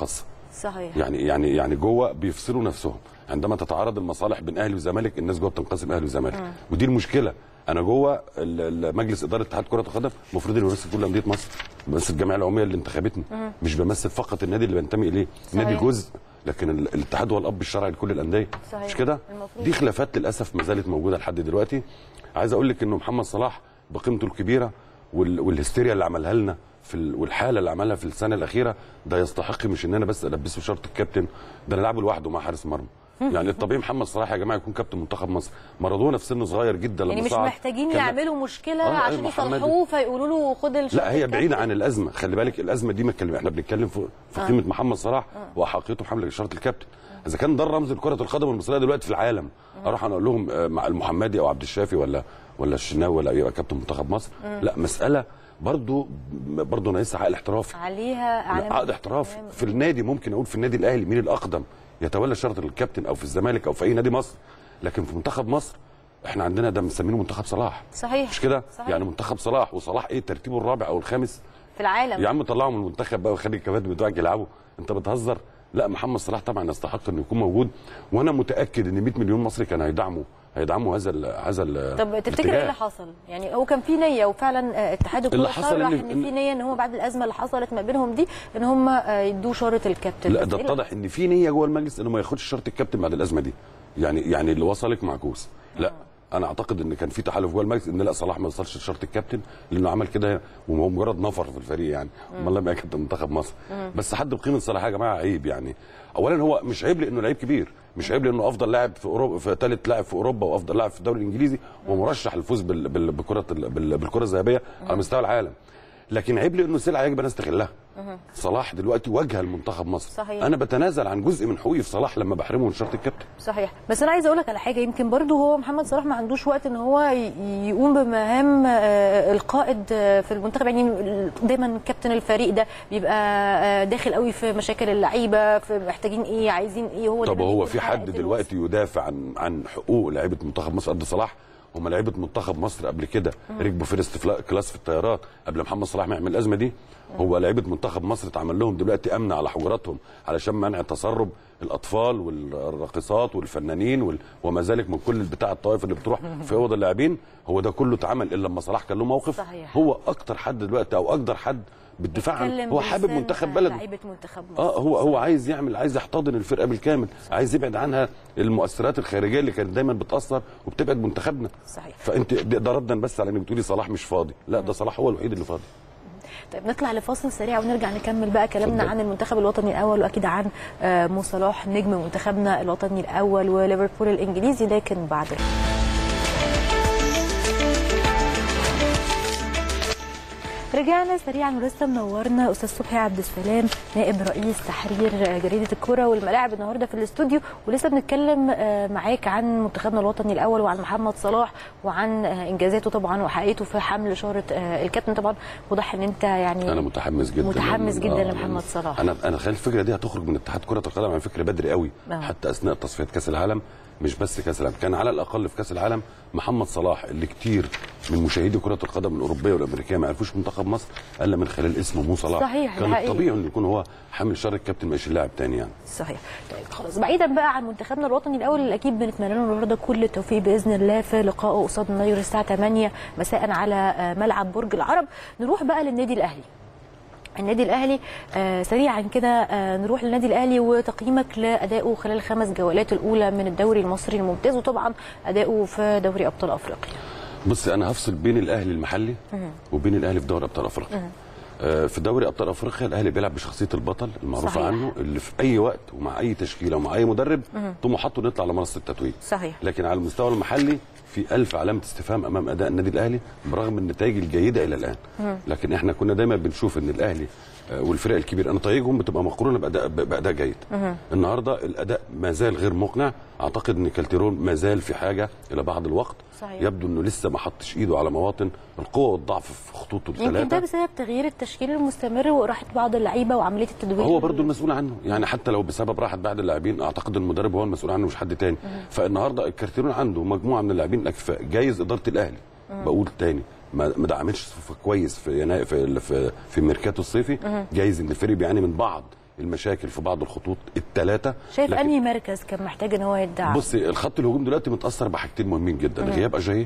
Speaker 1: صحيح.
Speaker 3: يعني جوه بيفصلوا نفسهم. عندما تتعارض المصالح بين اهلي وزمالك الناس جوه بتنقسم اهلي وزمالك، ودي المشكله. انا جوه مجلس اداره اتحاد كره القدم المفروض انه يمثل كل انديه مصر، بمثل الجمعيه العموميه اللي انتخبتني، مش بمثل فقط النادي اللي بنتمي اليه. النادي جزء، لكن الاتحاد هو الاب الشرعي لكل الانديه، مش كده؟ دي خلافات للاسف ما زالت موجوده لحد دلوقتي. عايز اقول لك انه محمد صلاح بقيمته الكبيره والهستيريا اللي عملها لنا والحاله اللي عملها في السنه الاخيره ده يستحق مش ان انا بس البسه شرط الكابتن، ده انا العبه لوحده مع حارس مرمى. يعني الطبيعي محمد صلاح يا جماعه يكون كابتن منتخب مصر. مارادونا في سن صغير جدا لما
Speaker 1: يعني مش محتاجين يعملوا مشكله عشان يصلحوه فيقولوا له خد الشرط.
Speaker 3: لا هي بعيده عن الازمه، خلي بالك الازمه دي احنا بنتكلم في قيمه محمد صلاح واحقيته بحمل شرط الكابتن. اذا كان ده الرمز لكره القدم المصريه دلوقتي في العالم، اروح انا اقول لهم مع المحمدي او عبد الشافي ولا الشناوي ولا يبقى كابتن منتخب مصر؟ لا، مساله برضه ناقصها عقل احترافي،
Speaker 1: عليها
Speaker 3: عقد احترافي. في النادي ممكن اقول في النادي الاهلي مين الاقدم يتولى شرط الكابتن، او في الزمالك او في اي نادي مصر، لكن في منتخب مصر احنا عندنا ده مسمينه منتخب صلاح.
Speaker 1: صحيح،
Speaker 3: مش كده؟
Speaker 1: صحيح.
Speaker 3: يعني منتخب صلاح، وصلاح ايه ترتيبه الرابع او الخامس
Speaker 1: في العالم.
Speaker 3: يا عم طلعوا من المنتخب بقى وخلي الكباتن بتوعك يلعبوا، انت بتهزر؟ لا، محمد صلاح طبعا يستحق انه يكون موجود، وانا متاكد ان 100 مليون مصري كانوا هيدعموا هذا
Speaker 1: طب تفتكر ايه اللي حصل؟ يعني هو كان في نيه وفعلا اتحاد الكوره صرح ان في نيه ان هو بعد الازمه اللي حصلت ما بينهم دي ان هم يدوا شاره الكابتن.
Speaker 3: لا، ده اتضح ان في نيه جوه المجلس انه ما ياخدش شرط الكابتن بعد الازمه دي. يعني اللي وصلك معكوس. لا، انا اعتقد ان كان في تحالف جوه المجلس ان لا، صلاح ما يوصلش لشرط الكابتن لانه عمل كده وهو مجرد نفر في الفريق، يعني امال لما يبقى كابتن منتخب مصر. بس حد بقيمه صلاح يا جماعه عيب. يعني اولا هو مش عيب لانه لعيب كبير، مش عيب لانه افضل لاعب في اوروبا، في ثالث لاعب في اوروبا وافضل لاعب في الدوري الانجليزي ومرشح للفوز بالكره الذهبيه على مستوى العالم، لكن عيب لانه سلعه يجب ان نستغلها. صلاح دلوقتي وجه المنتخب مصر.
Speaker 1: صحيح.
Speaker 3: انا بتنازل عن جزء من حقوقي في صلاح لما بحرمه من شرط الكابتن.
Speaker 1: صحيح، بس انا عايزه اقول لك على حاجه، يمكن برضو هو محمد صلاح ما عندوش وقت ان هو يقوم بمهام القائد في المنتخب. يعني دايما كابتن الفريق ده بيبقى داخل قوي في مشاكل اللعيبه، في محتاجين ايه عايزين ايه.
Speaker 3: طب هو في حد دلوقتي يدافع عن حقوق لعيبه منتخب مصر قد صلاح؟ هم لعيبه منتخب مصر قبل كده ركبوا فيرست كلاس في الطيارات قبل محمد صلاح ما يعمل الازمه دي. هو لعيبه منتخب مصر اتعمل لهم دلوقتي امن على حجراتهم علشان منع تسرب الاطفال والراقصات والفنانين وما ذلك من كل بتاع الطوائف اللي بتروح في اوض اللاعبين. هو ده كله اتعمل الا لما صلاح كان له موقف.
Speaker 1: صحيح.
Speaker 3: هو اكتر حد دلوقتي او اقدر حد بالدفاع عن، هو حابب منتخب بلده،
Speaker 1: لعيبه منتخب مصر.
Speaker 3: هو عايز يحتضن الفرقه بالكامل. صحيح. عايز يبعد عنها المؤثرات الخارجيه اللي كانت دايما بتاثر وبتبعد منتخبنا.
Speaker 1: صحيح.
Speaker 3: فانت ده ردا بس على انك بتقولي صلاح مش فاضي، لا ده صلاح هو الوحيد اللي فاضي.
Speaker 1: طيب نطلع لفاصل سريع ونرجع نكمل بقى كلامنا عن المنتخب الوطني الاول، واكيد عن مو صلاح نجم منتخبنا الوطني الاول وليفربول الانجليزي، لكن بعد رجعنا سريعا ولسه منورنا استاذ صبحي عبد السلام نائب رئيس تحرير جريده الكره والملاعب النهارده في الاستوديو، ولسه بنتكلم معاك عن منتخبنا الوطني الاول وعن محمد صلاح وعن انجازاته طبعا وحقيقته في حمل شاره الكابتن. طبعا واضح ان انت يعني
Speaker 3: انا متحمس جدا
Speaker 1: لمحمد صلاح.
Speaker 3: انا خايف الفكره دي هتخرج من اتحاد كره القدم على فكره بدري قوي. حتى اثناء تصفيات كاس العالم، مش بس كاس العالم، كان على الاقل في كاس العالم محمد صلاح اللي كتير من مشاهدي كره القدم الاوروبيه والامريكيه ما يعرفوش منتخب مصر الا من خلال اسمه مو صلاح.
Speaker 1: صحيح.
Speaker 3: كان طبيعي انه يكون هو حامل شاره الكابتن مش اللاعب تاني يعني.
Speaker 1: صحيح. طيب خلاص، بعيدا بقى عن منتخبنا الوطني الاول اللي اكيد بنتمنى له النهارده كل التوفيق باذن الله في لقائه قصاد النيجر الساعه 8 مساء على ملعب برج العرب، نروح بقى للنادي الاهلي. النادي الاهلي سريعا كده نروح للنادي الاهلي وتقييمك لادائه خلال الخمس جولات الاولى من الدوري المصري الممتاز، وطبعا ادائه في دوري ابطال افريقيا.
Speaker 3: بص، انا هفصل بين الاهلي المحلي وبين الاهلي في دوري ابطال افريقيا. في دوري ابطال افريقيا الاهلي بيلعب بشخصيه البطل المعروفه عنه، اللي في اي وقت ومع اي تشكيله ومع اي مدرب طموحاته نطلع لمنصه التتويج.
Speaker 1: صحيح.
Speaker 3: لكن على المستوى المحلي في 1000 علامه استفهام امام اداء النادي الاهلي برغم النتائج الجيده الى الان. لكن احنا كنا دايما بنشوف ان الاهلي والفرق الكبيره نتائجهم بتبقى مقرونه باداء جيد. النهارده الاداء ما زال غير مقنع. اعتقد ان كالتيرون ما زال في حاجه الى بعض الوقت.
Speaker 1: صحيح.
Speaker 3: يبدو انه لسه ما حطش ايده على مواطن القوه والضعف في خطوطه الثلاثه.
Speaker 1: يمكن ده بسبب تغيير التشكيل المستمر وراحه بعض اللعيبه وعمليه التدوير.
Speaker 3: هو برضه المسؤول عنه، يعني حتى لو بسبب راحه بعض اللاعبين اعتقد المدرب هو المسؤول عنه مش حد تاني. فالنهارده الكارتيرون عنده مجموعه من اللاعبين الاكفاء. جايز اداره الاهلي بقول تاني ما دعمتش كويس في يناير في ميركاتو الصيفي. جايز ان الفريق بيعاني من بعض المشاكل في بعض الخطوط الثلاثه.
Speaker 1: شايف انهي مركز كان محتاج ان هو يدعم؟
Speaker 3: بصي، الخط الهجوم دلوقتي متاثر بحاجتين مهمين جدا، غياب اجاييه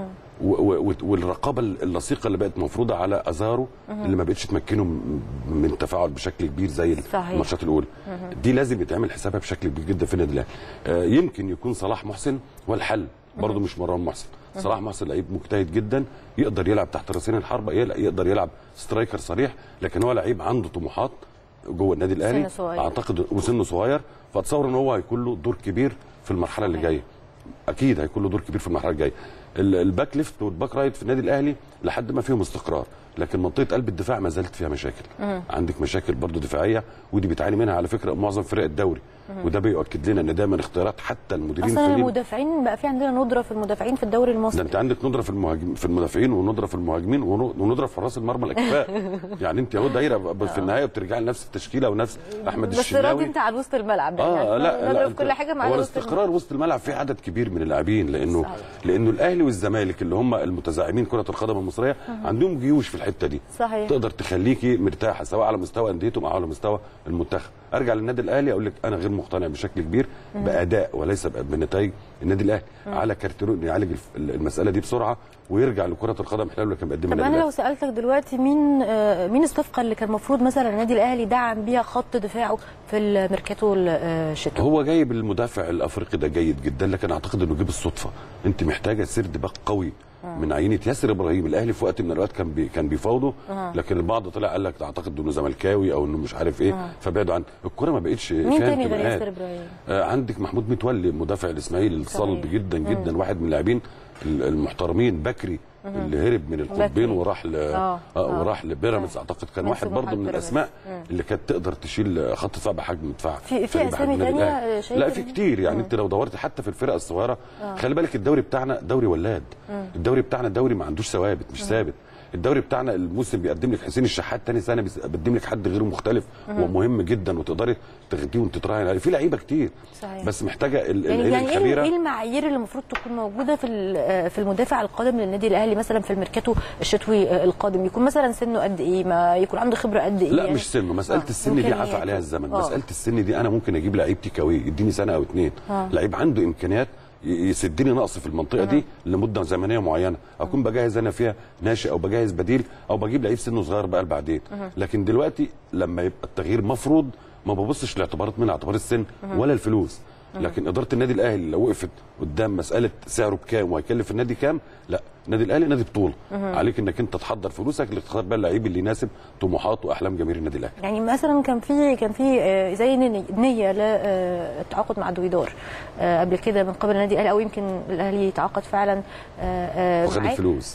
Speaker 3: والرقابه اللصيقه اللي بقت مفروضه على ازارو اللي ما بقتش تمكنه من التفاعل بشكل كبير زي الماتشات الاولى. دي لازم يتعمل حسابها بشكل كبير جدا في النادي الاهلي. يمكن يكون صلاح محسن والحل برضه مش مروان محسن. صلاح محسن لعيب مجتهد جدا، يقدر يلعب تحت راسين الحربه، يقدر يلعب سترايكر صريح، لكن هو لعيب عنده طموحات جوه النادي الاهلي اعتقد، وسنه صغير، فاتصور ان هو هيكون له دور كبير في المرحله اللي جايه. اكيد هيكون له دور كبير في المرحله الجايه. الباك ليفت والباك رايت في النادي الاهلي لحد ما فيهم استقرار، لكن منطقه قلب الدفاع ما زالت فيها مشاكل. عندك مشاكل برضو دفاعيه، ودي بتعاني منها على فكره معظم فرق الدوري، وده بيؤكد لنا ان دايما اختيارات حتى المديرين
Speaker 1: اصلا المدافعين بقى في عندنا ندره في المدافعين في الدوري المصري.
Speaker 3: ده انت عندك ندره في المدافعين وندره في المهاجمين وندره في حراس المرمى الاكفاء. يعني انت اهو دايره في النهايه بترجعي لنفس التشكيله ونفس احمد الشناوي.
Speaker 1: بس راضي انت على وسط الملعب
Speaker 3: يعني لا
Speaker 1: في كل حاجه مع
Speaker 3: الاستقرار وسط الملعب في عدد كبير من اللاعبين، لانه الاهلي والزمالك اللي هم المتزعمين كره القدم المصريه عندهم جيوش في الحته دي.
Speaker 1: صحيح.
Speaker 3: تقدر تخليكي مرتاحه سواء على مستوى انديتهم او على مستوى المنتخب. ارجع للنادي الاهلي اقول لك انا غير مقتنع بشكل كبير باداء وليس بنتائج النادي الاهلي. على كارتيرون يعالج المساله دي بسرعه ويرجع لكره القدم حلو اللي كان بيقدمها
Speaker 1: النادي الاهلي. طب انا لو سالتك دلوقتي مين الصفقه اللي كان المفروض مثلا النادي الاهلي دعم بيها خط دفاعه في الميركاتو الشتوي؟
Speaker 3: هو جايب المدافع الافريقي ده جيد جدا، لكن اعتقد انه جه بالصدفه. انت محتاجه سرد باك قوي من عينه ياسر ابراهيم. الاهلي في وقت من الاوقات كان بيفاوضه، لكن البعض طلع قال لك اعتقد انه زملكاوي او انه مش عارف ايه، فبعدوا عن الكوره. ما بقتش فيها
Speaker 1: مين تاني غير ياسر ابراهيم؟
Speaker 3: عندك محمود متولي مدافع الاسماعيلي الصلب جدا جدا، واحد من اللاعبين المحترمين. بكري اللي هرب من القطبين وراح لبيراميدز، اعتقد كان واحد برضه من الاسماء اللي كانت تقدر تشيل خط دفاع بحجم دفاع.
Speaker 1: في اسامي ثانيه؟
Speaker 3: لا في كتير يعني. انت لو دورت حتى في الفرق الصغيره خلي بالك الدوري بتاعنا دوري ولاد. الدوري بتاعنا دوري ما عندوش ثوابت، مش ثابت. الدوري بتاعنا الموسم بيقدم لك حسين الشحات، ثاني سنه بيقدم لك حد غير مختلف ومهم جدا وتقدري تاخديه وانت تراهني عليه. في لعيبه كتير صحيح. بس محتاجه
Speaker 1: يعني
Speaker 3: الخبيره.
Speaker 1: ايه المعايير اللي المفروض تكون موجوده في المدافع القادم للنادي الاهلي مثلا في الميركاتو الشتوي القادم؟ يكون مثلا سنه قد ايه؟ ما يكون عنده خبره قد ايه؟
Speaker 3: لا يعني مش سنه، مساله السن دي عفى عليها الزمن. مساله السن دي انا ممكن اجيب لعيب تيكاوي يديني سنه او اتنين، لعيب عنده امكانيات يسدني نقص في المنطقه دي لمده زمنيه معينه، اكون بجهز انا فيها ناشئ او بجهز بديل او بجيب لعيب سنه صغير بقى بعدين. لكن دلوقتي لما يبقى التغيير مفروض ما ببصش لاعتبارات من اعتبار السن ولا الفلوس. لكن اداره النادي الاهلي لو وقفت قدام مساله سعره بكام وهيكلف النادي كام، لا، النادي الاهلي نادي بطوله، عليك انك انت تحضر فلوسك لاختيار بقى اللعيب اللي يناسب طموحات واحلام جماهير النادي الاهلي.
Speaker 1: يعني مثلا كان في زي نيه للتعاقد مع دويدار قبل كده من قبل النادي الاهلي، او يمكن الاهلي يتعاقد فعلا
Speaker 3: وخد الفلوس.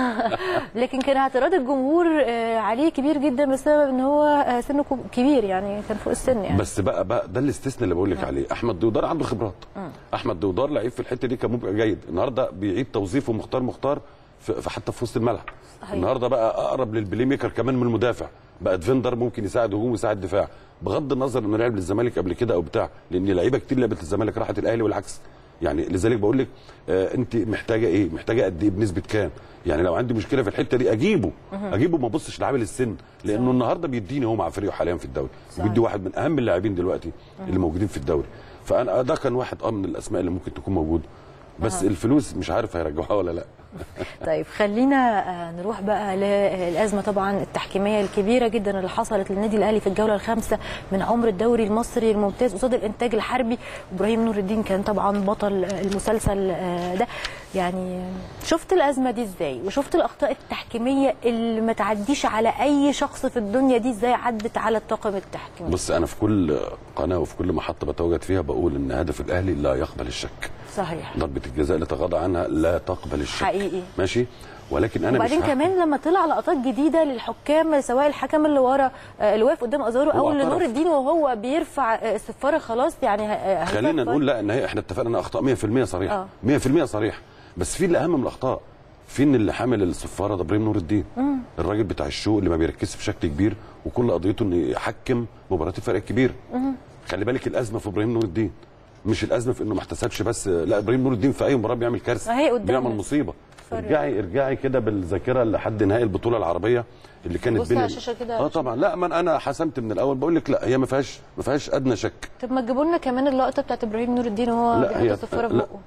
Speaker 1: لكن كان اعتراض الجمهور عليه كبير جدا بسبب ان هو سنه كبير، يعني كان فوق السن يعني.
Speaker 3: بس بقى ده الاستثناء اللي بقول لك عليه. احمد دويدار عنده خبرات. احمد دويدار لعيب في الحته دي كان ممكن جيد. النهارده بيعيد توظيفه مختار حتى في وسط الملعب. النهارده بقى اقرب للبلاي ميكر كمان من المدافع، بقى ديفندر ممكن يساعد هجوم ويساعد دفاع، بغض النظر انه لعب للزمالك قبل كده او بتاع، لان لعيبه كتير لعبت للزمالك راحت الاهلي والعكس. يعني لذلك بقول لك انت محتاجه ايه؟ محتاجه قد ايه بنسبه كام؟ يعني لو عندي مشكله في الحته دي اجيبه ما ابصش لعامل السن، لانه النهارده بيديني هو مع فريقه حاليا في الدوري، بيدي واحد من اهم اللاعبين دلوقتي اللي موجودين في الدوري. فانا ده كان واحد من الاسماء اللي ممكن تكون موجوده، بس الفلوس مش عارف هيرجعوها ولا لا.
Speaker 1: طيب خلينا نروح بقى للازمه طبعا التحكيميه الكبيره جدا اللي حصلت للنادي الاهلي في الجوله الخامسه من عمر الدوري المصري الممتاز قصاد الانتاج الحربي. ابراهيم نور الدين كان طبعا بطل المسلسل ده. يعني شفت الازمه دي ازاي؟ وشفت الاخطاء التحكيميه اللي ما تعديش على اي شخص في الدنيا دي ازاي عدت على الطاقم التحكيمي؟
Speaker 3: بص، انا في كل قناه وفي كل محطه بتواجد فيها بقول ان هدف الاهلي لا يقبل الشك.
Speaker 1: صحيح.
Speaker 3: ضربه الجزاء اللي تغاضى عنها لا تقبل الشك.
Speaker 1: حقيقي.
Speaker 3: ماشي. ولكن انا
Speaker 1: وبعدين كمان لما طلع لقطات جديده للحكام، سواء الحكم اللي ورا اللي واقف قدام ازارو او اللي نور الدين وهو بيرفع الصفاره خلاص، يعني
Speaker 3: خلينا نقول لا، ان احنا اتفقنا ان اخطاء 100% صريحه. 100% صريحه. بس في اللي اهم من الاخطاء، في ان اللي حامل الصفاره ده ابراهيم نور الدين، الراجل بتاع الشو اللي ما بيركزش بشكل كبير وكل قضيته انه يحكم مباريات الفرق الكبير. خلي بالك الازمه في ابراهيم نور الدين، مش الازمه في انه ما احتسبش بس، لا، ابراهيم نور الدين في اي مباراه بيعمل كارثه، بيعمل مصيبه. ارجعي كده بالذاكره لحد نهائي البطوله العربيه اللي كانت
Speaker 1: بصي على الشاشه كده.
Speaker 3: طبعا. لا، ما انا حسمت من الاول بقول لك لا، هي ما فيهاش ادنى شك.
Speaker 1: طب ما تجيبوا لنا كمان اللقطه بتاعت ابراهيم نور الدين وهو بيحط الصفاره في بقه.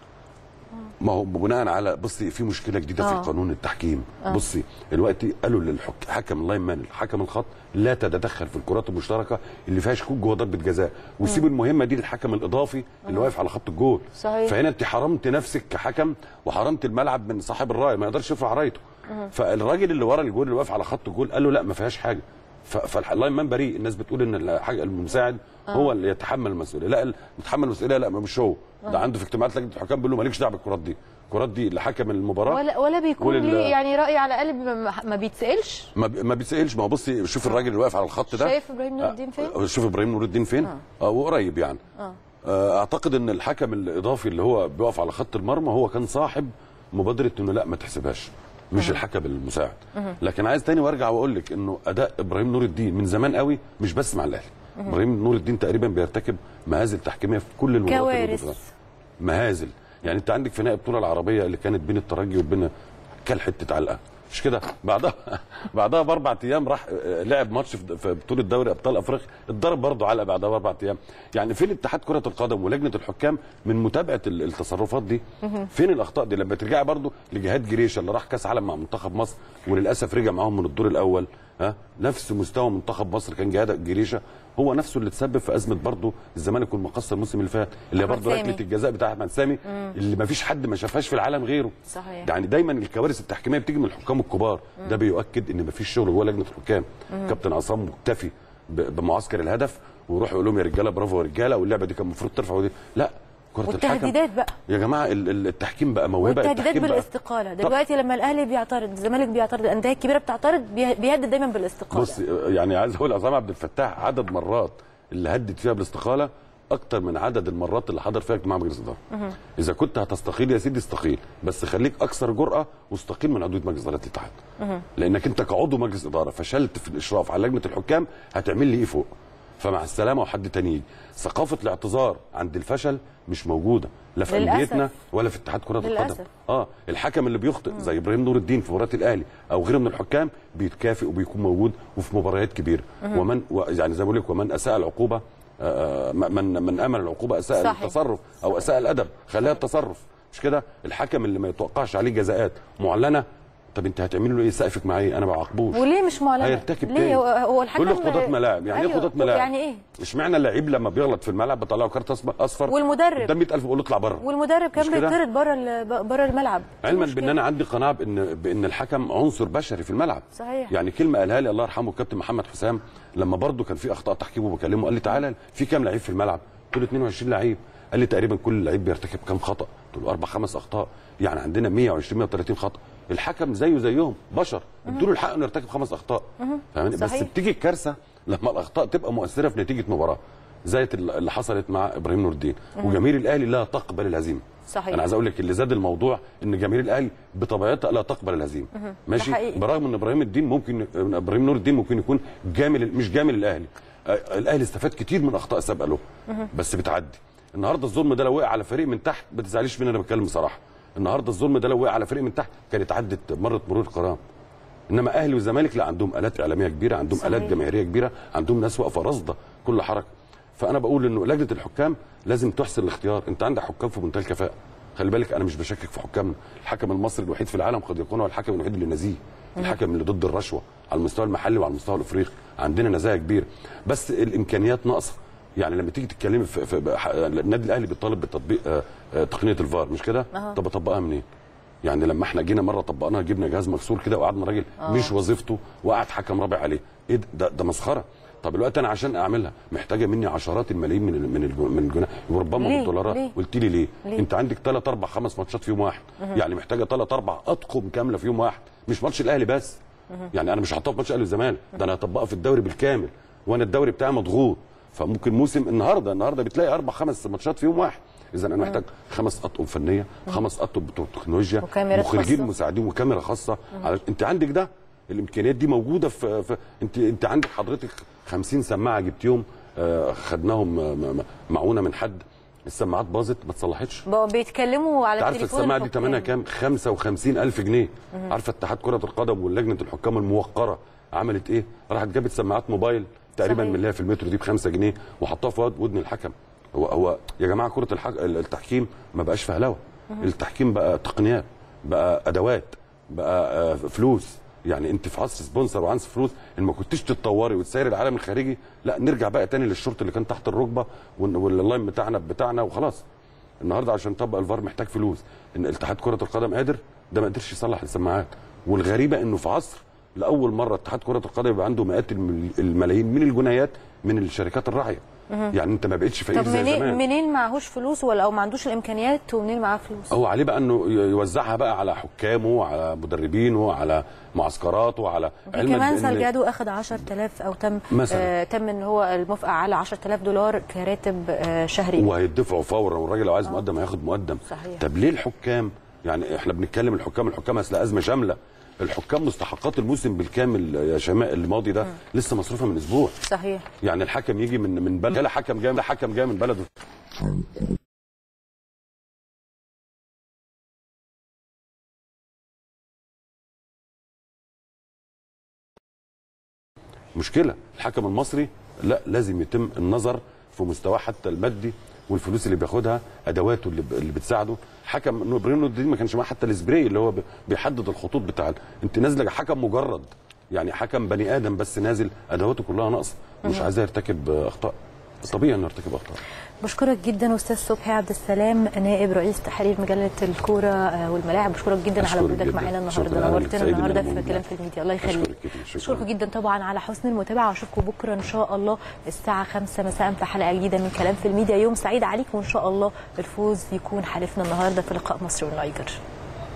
Speaker 3: ما هو بناء على بصي في مشكله جديده في القانون التحكيم. بصي دلوقتي قالوا للحكم اللاين مان الحكم الخط لا تتدخل في الكرات المشتركه اللي فيها شكوك جوه ضربه جزاء، وسيب المهمه دي للحكم الاضافي اللي واقف على خط الجول.
Speaker 1: صحيح.
Speaker 3: فهنا انت حرمت نفسك كحكم وحرمت الملعب من صاحب الرايه، ما يقدرش يرفع رايته. فالراجل اللي ورا الجول اللي واقف على خط الجول قال له لا ما فيهاش حاجه. فاللاين مان بريء. الناس بتقول ان المساعد هو اللي يتحمل المسؤوليه. لا، متحمل المسؤوليه لا مش هو. ده عنده في اجتماعات لجنه الحكام بيقول له مالكش دعوه بالكرات دي، الكرات دي لحكم المباراه
Speaker 1: ولا بيكون ليه يعني راي على الاقل ما بيتسالش.
Speaker 3: ما بيتسالش. ما هو بصي شوف الراجل اللي واقف على الخط ده،
Speaker 1: شايف ابراهيم نور الدين فين؟
Speaker 3: شوف ابراهيم نور الدين فين؟ وقريب يعني. اعتقد ان الحكم الاضافي اللي هو بيقف على خط المرمى هو كان صاحب مبادره انه لا ما تحسبهاش، مش الحكم المساعد. لكن عايز تاني وارجع واقول لك انه اداء ابراهيم نور الدين من زمان قوي مش بس مع الاهلي. ابراهيم نور الدين تقريبا بيرتكب مهازل تحكيميه في كل المباريات.
Speaker 1: كوارث.
Speaker 3: مهازل. يعني انت عندك في نهائي البطوله العربيه اللي كانت بين الترجي وبين كل حته علقه مش كده، بعدها ب4 ايام راح لعب ماتش في بطوله دوري ابطال افريقيا، اتضرب برضه علقه بعدها ب4 ايام. يعني فين اتحاد كره القدم ولجنه الحكام من متابعه التصرفات دي؟ فين الاخطاء دي؟ لما ترجعي برضه لجهاد جريشه اللي راح كاس عالم مع منتخب مصر وللاسف رجع معاهم من الدور الاول، نفس مستوى منتخب مصر كان جهاد جريشه هو نفسه اللي تسبب في ازمه برضه الزمالك والمقصه الموسم اللي فات، اللي هي برضه ركله الجزاء بتاع احمد سامي اللي ما فيش حد ما شافهاش في العالم غيره.
Speaker 1: صحيح.
Speaker 3: يعني دايما الكوارث التحكيميه بتيجي من الحكام الكبار. ده بيؤكد ان ما فيش شغل جوه لجنه الحكام. كابتن عصام مكتفي بمعسكر الهدف ويروح يقول لهم يا رجاله برافو يا رجاله واللعبه دي كان المفروض ترفع ودي لا.
Speaker 1: والتهديدات بقى
Speaker 3: يا جماعه التحكيم بقى موهبه.
Speaker 1: والتهديدات بالاستقاله دلوقتي لما الاهلي بيعترض الزمالك بيعترض الانديه الكبيره بتعترض بيهدد دايما بالاستقاله.
Speaker 3: بص يعني عايز اقول عصام عبد الفتاح عدد مرات اللي هدد فيها بالاستقاله اكتر من عدد المرات اللي حضر فيها اجتماع مجلس الاداره. اذا كنت هتستقيل يا سيدي استقيل، بس خليك اكثر جرأه واستقيل من عضويه مجلس اداره الاتحاد. لانك انت كعضو مجلس اداره فشلت في الاشراف على لجنه الحكام، هتعمل لي ايه فوق؟ فمع السلامه وحد تاني يجي. ثقافه الاعتذار عند الفشل مش موجوده لا في انديتنا ولا في اتحاد كره القدم. الحكم اللي بيخطئ زي ابراهيم نور الدين في مباراه الاهلي او غيره من الحكام بيتكافئ وبيكون موجود وفي مباريات كبيره. ومن يعني زي ما بقول لك ومن اساء العقوبه من امن العقوبه اساء صحيح. التصرف او اساء الادب، خليها التصرف مش كده. الحكم اللي ما يتوقعش عليه جزاءات معلنه، طب انت هتعملي له ايه؟ سقفك معايا انا ما بعاقبوش.
Speaker 1: وليه مش معلنه؟
Speaker 3: هيرتكب
Speaker 1: ليه هو الحكم
Speaker 3: كله خطوط ملاعب. يعني ايه خطوط ملاعب؟
Speaker 1: يعني ايه؟
Speaker 3: اشمعنى اللعيب لما بيغلط في الملعب بيطلعوا كارت اصفر
Speaker 1: والمدرب
Speaker 3: قدام 100,000 بيقول له اطلع بره،
Speaker 1: والمدرب كان بيطرد بره الملعب.
Speaker 3: علما بان انا عندي قناعه بان الحكم عنصر بشري في الملعب.
Speaker 1: صحيح.
Speaker 3: يعني كلمه قالها لي الله يرحمه الكابتن محمد حسام لما برده كان في اخطاء تحكيم وبكلمه قال لي تعالى في كام لعيب في الملعب؟ قلت له 22 لعيب. قال لي تقريبا كل لعيب بيرتكب كام خطا؟ قلت له 4-5 اخطاء. يعني عندنا 120-130 خطا. الحكم زيه زيهم بشر، ادوا له الحق انه يرتكب 5 اخطاء. فاهمني؟ بس بتيجي الكارثه لما الاخطاء تبقى مؤثره في نتيجه مباراه زي اللي حصلت مع ابراهيم نور الدين. وجماهير الاهلي لا تقبل الهزيمه.
Speaker 1: صحيح.
Speaker 3: انا عايز اقول لك اللي زاد الموضوع ان جماهير الاهلي بطبيعتها لا تقبل الهزيمه. ماشي؟ برغم ان ابراهيم نور الدين ممكن يكون مش جامل الاهلي. الاهلي استفاد كتير من اخطاء سابقه له بس بتعدي. النهارده الظلم ده لو وقع على فريق من تحت ما تزعليش مني انا بتكلم بصراحه. النهارده الظلم ده لو وقع على فريق من تحت كانت عدت مرت مرور الكرام. انما اهلي والزمالك لا، عندهم الات اعلاميه كبيره، عندهم الات جماهيريه كبيره، عندهم ناس واقفه راصده كل حركه. فانا بقول انه لجنه الحكام لازم تحسن الاختيار. انت عندك حكام في منتهى الكفاءه. خلي بالك انا مش بشكك في حكامنا. الحكم المصري الوحيد في العالم قد يكون هو الحكم الوحيد اللي نزيه، الحكم اللي ضد الرشوه على المستوى المحلي وعلى المستوى الافريقي. عندنا نزاهه كبيره بس الامكانيات ناقصه. يعني لما تيجي تتكلمي في النادي الاهلي بيطالب بتطبيق تقنيه الفار مش كده؟ طب اطبقها منين؟ يعني لما احنا جينا مره طبقناها جبنا جهاز مكسور كده وقعدنا راجل مش وظيفته وقعد حكم رابع عليه. ايه ده مسخره. طب الوقت انا عشان اعملها محتاجه مني عشرات الملايين من الجنيه وربما بالدولارات. قلت لي ليه؟ انت عندك 3 4 5 ماتشات في يوم واحد. يعني محتاجه 3 4 اطقم كامله في يوم واحد، مش ماتش الاهلي بس. يعني انا مش هحطها في ماتش الاهلي والزمالك، ده انا هطبقها في الدوري بالكامل وانا الدوري بتاعي مضغوط. فممكن موسم النهارده بتلاقي 4 5 ماتشات في يوم واحد. اذا انا محتاج 5 اطقم فنيه، 5 اطقم بتوع تكنولوجيا، مخرجين مساعدين وكاميرا خاصه. انت عندك ده، الامكانيات دي موجوده في انت عندك حضرتك 50 سماعه جبتيهم خدناهم معونه من حد السماعات باظت ما اتصلحتش.
Speaker 1: بيتكلموا على
Speaker 3: عارفه السماعه دي ثمنها كام؟ 55,000 جنيه. عارفه اتحاد كره القدم ولجنه الحكام الموقره عملت ايه؟ راحت جابت سماعات موبايل تقريبا من اللي هي في المترو دي ب5 جنيه وحطها في ودن الحكم. هو يا جماعه كره التحكيم ما بقاش فهلوه. التحكيم بقى تقنيات، بقى ادوات، بقى فلوس. يعني انت في عصر سبونسر وعنصر فلوس، ان ما كنتش تتطوري وتسير العالم الخارجي، لا نرجع بقى تاني للشرط اللي كان تحت الركبه واللاين بتاعنا وخلاص. النهارده عشان نطبق الفار محتاج فلوس. ان اتحاد كره القدم قادر، ده ما قدرش يصلح السماعات. والغريبه انه في عصر لاول مره اتحاد كره القدم يبقى عنده مئات الملايين من الجنيهات من الشركات الراعيه. يعني انت ما بقتش فقير زي زمان.
Speaker 1: طب منين معهوش فلوس او ما عندوش الامكانيات ومنين معاه فلوس؟
Speaker 3: هو عليه بقى انه يوزعها بقى على حكامه وعلى مدربينه وعلى معسكراته وعلى
Speaker 1: كمان سالجادو اخذ 10,000 او تم ان هو الموافقه على $10,000 كراتب شهري،
Speaker 3: وهيدفعوا فورا، والراجل لو عايز مقدم هياخد مقدم.
Speaker 1: صحيح.
Speaker 3: طب ليه الحكام؟ يعني احنا بنتكلم الحكام اصل ازمه شامله. الحكام مستحقات الموسم بالكامل يا شماء الماضي ده لسه مصروفه من اسبوع.
Speaker 1: صحيح.
Speaker 3: يعني الحكم يجي من بلد، لا حكم جاي من بلده. مشكله. الحكم المصري لا، لازم يتم النظر في مستواه حتى المادي والفلوس اللي بياخدها، ادواته اللي بتساعده. حكم نوبرينو دي ما كانش معاه حتى السبراي اللي هو بيحدد الخطوط بتاع انت نازله حكم مجرد، يعني حكم بني ادم بس نازل ادواته كلها ناقصه، مش عايزاه يرتكب اخطاء. طبيعي انه يرتكب اخطاء.
Speaker 1: بشكرك جدا استاذ صبحي عبد السلام، نائب رئيس تحرير مجله الكوره والملاعب. بشكرك جدا على وجودك معانا النهارده، نورتنا النهارده في كلام في الميديا. الله يخليك. بشكرك جدا طبعا على حسن المتابعه، واشوفكم بكره ان شاء الله الساعه 5 مساء في حلقه جديده من كلام في الميديا. يوم سعيد عليكم وان شاء الله الفوز يكون حليفنا النهارده في لقاء مصر والنيجر.